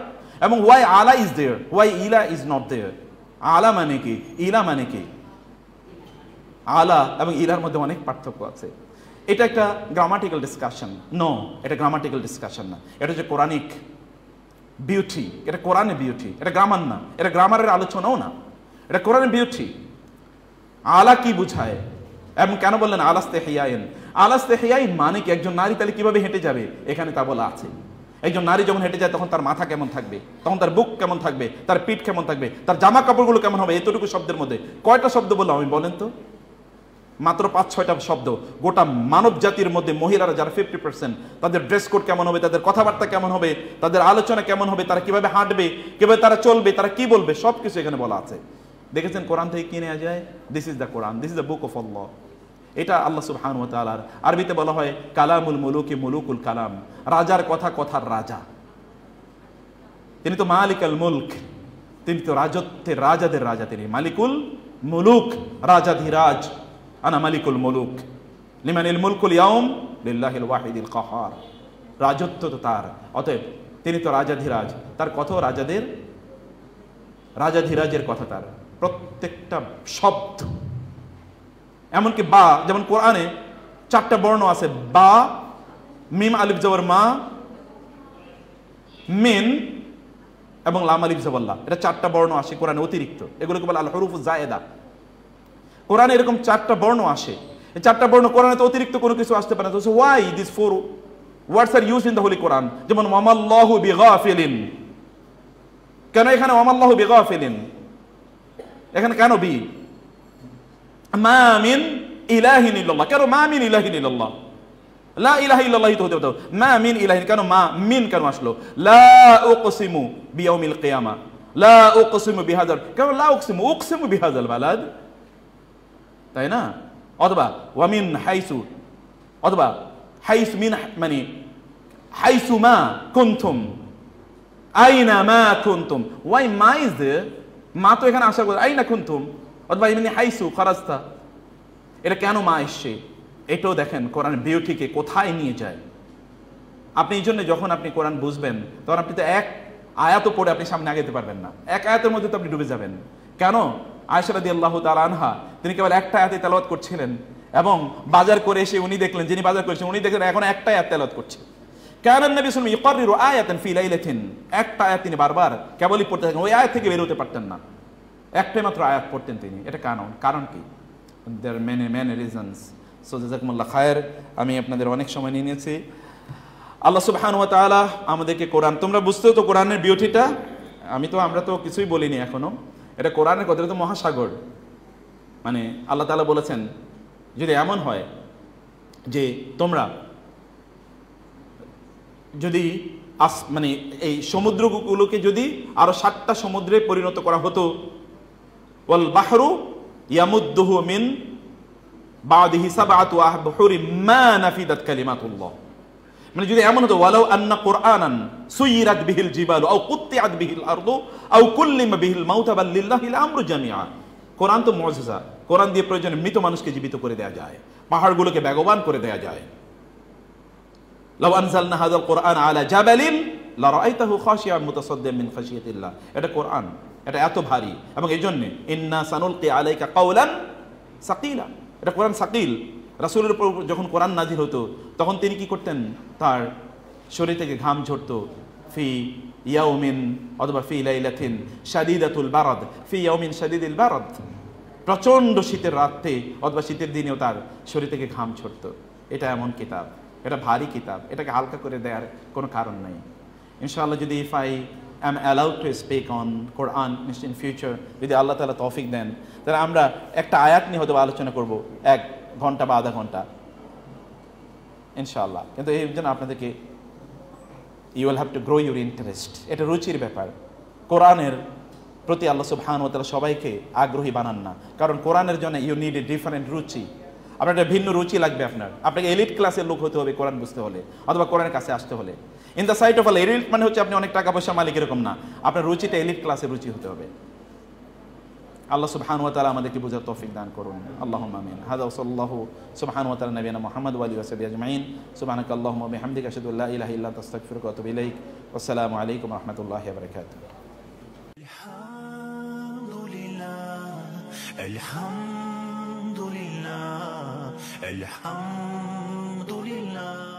এবং ওয়াই আলা ইজ দেয়ার, ওয়াই ইলা ইজ নট দেয়ার। আলা মানে কি, ইলা মানে কি? আলা এবং ইলার মধ্যে অনেক পার্থক্য আছে। এটা একটা গ্রামাটিক্যাল ডিসকাশন। নো, এটা গ্রামাটিক্যাল ডিসকাশন না, এটা হচ্ছে কোরআনিক বিউটি। এটা কোরআনের বিউটি, এটা গ্রামার না, এটা গ্রামারের আলোচনাও না, এটা কোরআনের বিউটি। আলা কি বুঝায় এবং কেন বললেন আলাস্তে হিয়াইন? আলাস্তে হিয়াইন মানে কি? একজন নারী তাহলে কিভাবে হেঁটে যাবে, এখানে তা বলা আছে। একজন নারী যখন হেঁটে যায় তখন তার মাথা কেমন থাকবে, তখন তার বুক কেমন থাকবে, তার পিঠ কেমন থাকবে, তার জামা কাপড়গুলো কেমন হবে। এতটুকু শব্দের মধ্যে কয়টা শব্দ বললাম আমি বলেন তো? মাত্র পাঁচ ছয়টা শব্দ। গোটা মানব জাতির মধ্যে মহিলারা যারা ফিফটি পার্সেন্ট, তাদের ড্রেস কোড কেমন হবে, তাদের কথাবার্তা কেমন হবে, তাদের আলোচনা কেমন হবে, তারা কিভাবে হাঁটবে, কিভাবে তারা চলবে, তারা কি বলবে, সব কিছু এখানে বলা আছে। দেখেছেন কোরআন থেকে কি নেওয়া যায়? This is the Quran, this is the book of Allah. এটা আল্লাহ সুবহানাহু ওয়া তাআলার, আরবিতে বলা হয় কালামুল মুলুকি মুলুকুল কালাম, রাজার কথা কথার রাজা। তিনি তো মালিকুল মুলক, তিনি তো রাজত্বের রাজাদের রাজা, তিনি মালিকুল মুলুক, রাজাধিরাজ। আনা মালিকুল মুলুক লিমানিল মুলকুল ইয়াউম লিল্লাহিল ওয়াহিদিল কাহার। রাজত্ব তো তার, অতএব তিনি তো রাজাধিরাজ, তার কথা রাজাদের, রাজাধিরাজের কথা তার। প্রত্যেকটা শব্দ, এমনকি বা, যেমন কোরআনে চারটা বর্ণ আছে, বা, মিম আলিফ জবর মা, মিন এবং লাম আলিফ জবর লা। এটা চারটা বর্ণ আসে কোরআনে অতিরিক্ত, এগুলোকে বলে আল হুরুফুজ জায়েদা। কোরআনে এরকম চারটা বর্ণ আসে। এই চারটা বর্ণ কোরআনে তো অতিরিক্ত কোনো কিছু আসতে পারে না। তো why this four words are used in the holy Quran? যেমন ওয়ামাল্লাহু বিগাফিলিন, কেন এখানে ওয়ামাল্লাহু বিগাফিলিন? এখানে কেন বি? মা মিন ইলাহিন ইল্লাল্লাহ, কেন মা মিন ইলাহিন ইল্লাল্লাহ? লা ইলাহা ইল্লাল্লাহ তো হতে হতো, মা মিন ইলাহিন, কেন মা মিন কেন আসলো? লা উকসিমু বিয়াউমিল কিয়ামা, লা উকসিমু বিহাযাল, কেন লা উকসিমু, উকসিমু বিহাযাল বালাদ, তাই না? অথবা ওয়ামিন হাইসু, অথবা হাইস মিন মানে হাইসু মা কুনতুম, আইনা মা কুনতুম। ওয়াই মা ইজ দেয়ার, মা তো এখানে আশা করে আইনা কুনতুম, অথবা এমনি হাইসু খারাস্তা। এটা কেন মা এসছে? এটাও দেখেন কোরআন বিউটিকে কোথায় নিয়ে যায়। আপনি এই জন্য যখন আপনি কোরআন বুঝবেন তখন আপনি তো এক আয়াতও পড়ে আপনি সামনে আগাতে পারবেন না, এক আয়াতের মধ্যে তো আপনি ডুবে যাবেন। কেন? আয়েশা রাদিয়াল্লাহু তাআলা আনহা তিনি কেবল একটা আয়াতে তেলাওয়াত করছিলেন এবং বাজার করে এসে উনি দেখলেন, যিনি বাজার করেছেন উনি দেখলেন এখন একটা আয়াত তেলাওয়াত করছে। কারণ নবী সাল্লাল্লাহু আলাইহি ওয়াসাল্লাম ইকরারু আয়াতান ফি লাইলাতিন, একটা আয়াত তিনি বারবার কেবলই পড়তে থাকেন, ওই আয়াত থেকে বের হতে পারতেন না, একটাই মাত্র আয়াত পড়তেন তিনি। এটা কারণ কারণ কি? There many many reasons. So জাযাকুমুল্লাহ খায়ের, আমি আপনাদের অনেক সময় নিয়ে নিয়েছি। আল্লাহ সুবহানাহু ওয়া তাআলা আমাদেরকে কোরআন, তোমরা বুঝতেও তো কোরআনের বিউটিটা, আমি তো আমরা তো কিছুই বলিনি এখনো। এটা কোরআনের কথা, তো মহাসাগর। মানে আল্লাহ তাআলা বলেছেন যদি এমন হয় যে তোমরা যদি আস মানে এই সমুদ্রগুলোকে যদি আরো সাতটা সমুদ্রে পরিণত করা হতো, ওয়াল বাহরু ইয়ামুদ্দুহু মিন বাদিহি সাবআতু আবহুরিম মা নাফিদাত কালিমাতুল্লাহ। মানে যদি এমন হতো ওয়ালাউ আন্না কুরআনান সুইরাত বিহিল জিবালু আও কুত্তিআত বিহিল আরদু আও কুল্লিমা বিহিল মাউতা বাল লিল্লাহিল আমরু জামিআ। কোরআন তো মুজিজা, কোরআন দিয়ে প্রয়োজনে মৃত মানুষকে জীবিত করে দেয়া যায়, পাহাড়গুলোকে বেগবান করে দেয়া যায়। লাউ আনজালনা হাযাল কুরআন আলা জাবালিন লারাআইতাহু খাশিআন মুতাসাদ্দিআন মিন খাশিয়াতিল্লাহ। এটা কোরআন, এটা এত ভারী, এবং এই জন্য ইন্না সানুলকি আলাইকা কাওলান সাকিলা, এটা কোরআন সাকিল। রাসূলের উপর যখন কোরআন নাজিল হতো তখন তিনি কি করতেন? তার শরীর থেকে ঘাম ঝরতো। ফি ইয়াউমিন অথবা ফি লাইলাতিন শাদীদাতুল বারাদ, ফি ইয়াউমিন শাদীদিল বারাদ, প্রচণ্ড শীতের রাতে অথবা শীতের দিনেও তার শরীর থেকে ঘাম ঝরতো। এটা এমন কিতাব, এটা ভারী কিতাব, এটাকে হালকা করে দেওয়ার কোনো কারণ নেই। ইনশাআল্লাহ যদি if I am allowed to speak on Quran in future, যদি আল্লাহ তাআলা তৌফিক দেন, তাহলে আমরা একটা আয়াত নিয়ে হয়তো আলোচনা করব এক ঘন্টা বা আধা ঘন্টা ইনশাআল্লাহ। কিন্তু এই জন্য আপনাদেরকে you will have to grow your interest. এটা রুচির ব্যাপার। কোরআনের প্রতি আল্লাহ সুবহানাহু ওয়া তাআলা সবাইকে আগ্রহী বানান না, কারণ কোরআনের জন্য ইউ নিড এ ডিফারেন্ট রুচি। আপনার একটা ভিন্ন রুচি লাগবে। আপনার আপনাকে এলিট ক্লাসের লোক হতে হবে কোরআন বুঝতে হলে, অথবা কোরআনের কাছে আসতে হলে। ইন দ্য সাইট অফ আল এলিট মানে হচ্ছে আপনি অনেক টাকা পয়সা মালিক, এরকম না। আপনার রুচিটা এলিট ক্লাসের রুচি হতে হবে। আল্লাহ সুবহানাহু ওয়া তাআলা আমাদেরকে বুঝার তৌফিক দান করুন। আল্লাহুম্মা আমিন। হাযা সাল্লাল্লাহু সুবহানাহু ওয়া তাআলা নবিয়ানা মুহাম্মদ ওয়া আলিহি ওয়া সাহবিহি আজমাইন। সুবহানাকাল্লাহুম্মা ওয়া বিহামদিকা আশহাদু আল্লা ইলাহা ইল্লা আনতা আস্তাগফিরুকা ওয়া আতুবু ইলাইক। আসসালামু আলাইকুম ওয়া রাহমাতুল্লাহি ওয়া বারাকাতুহু। الحمد لله الحمد لله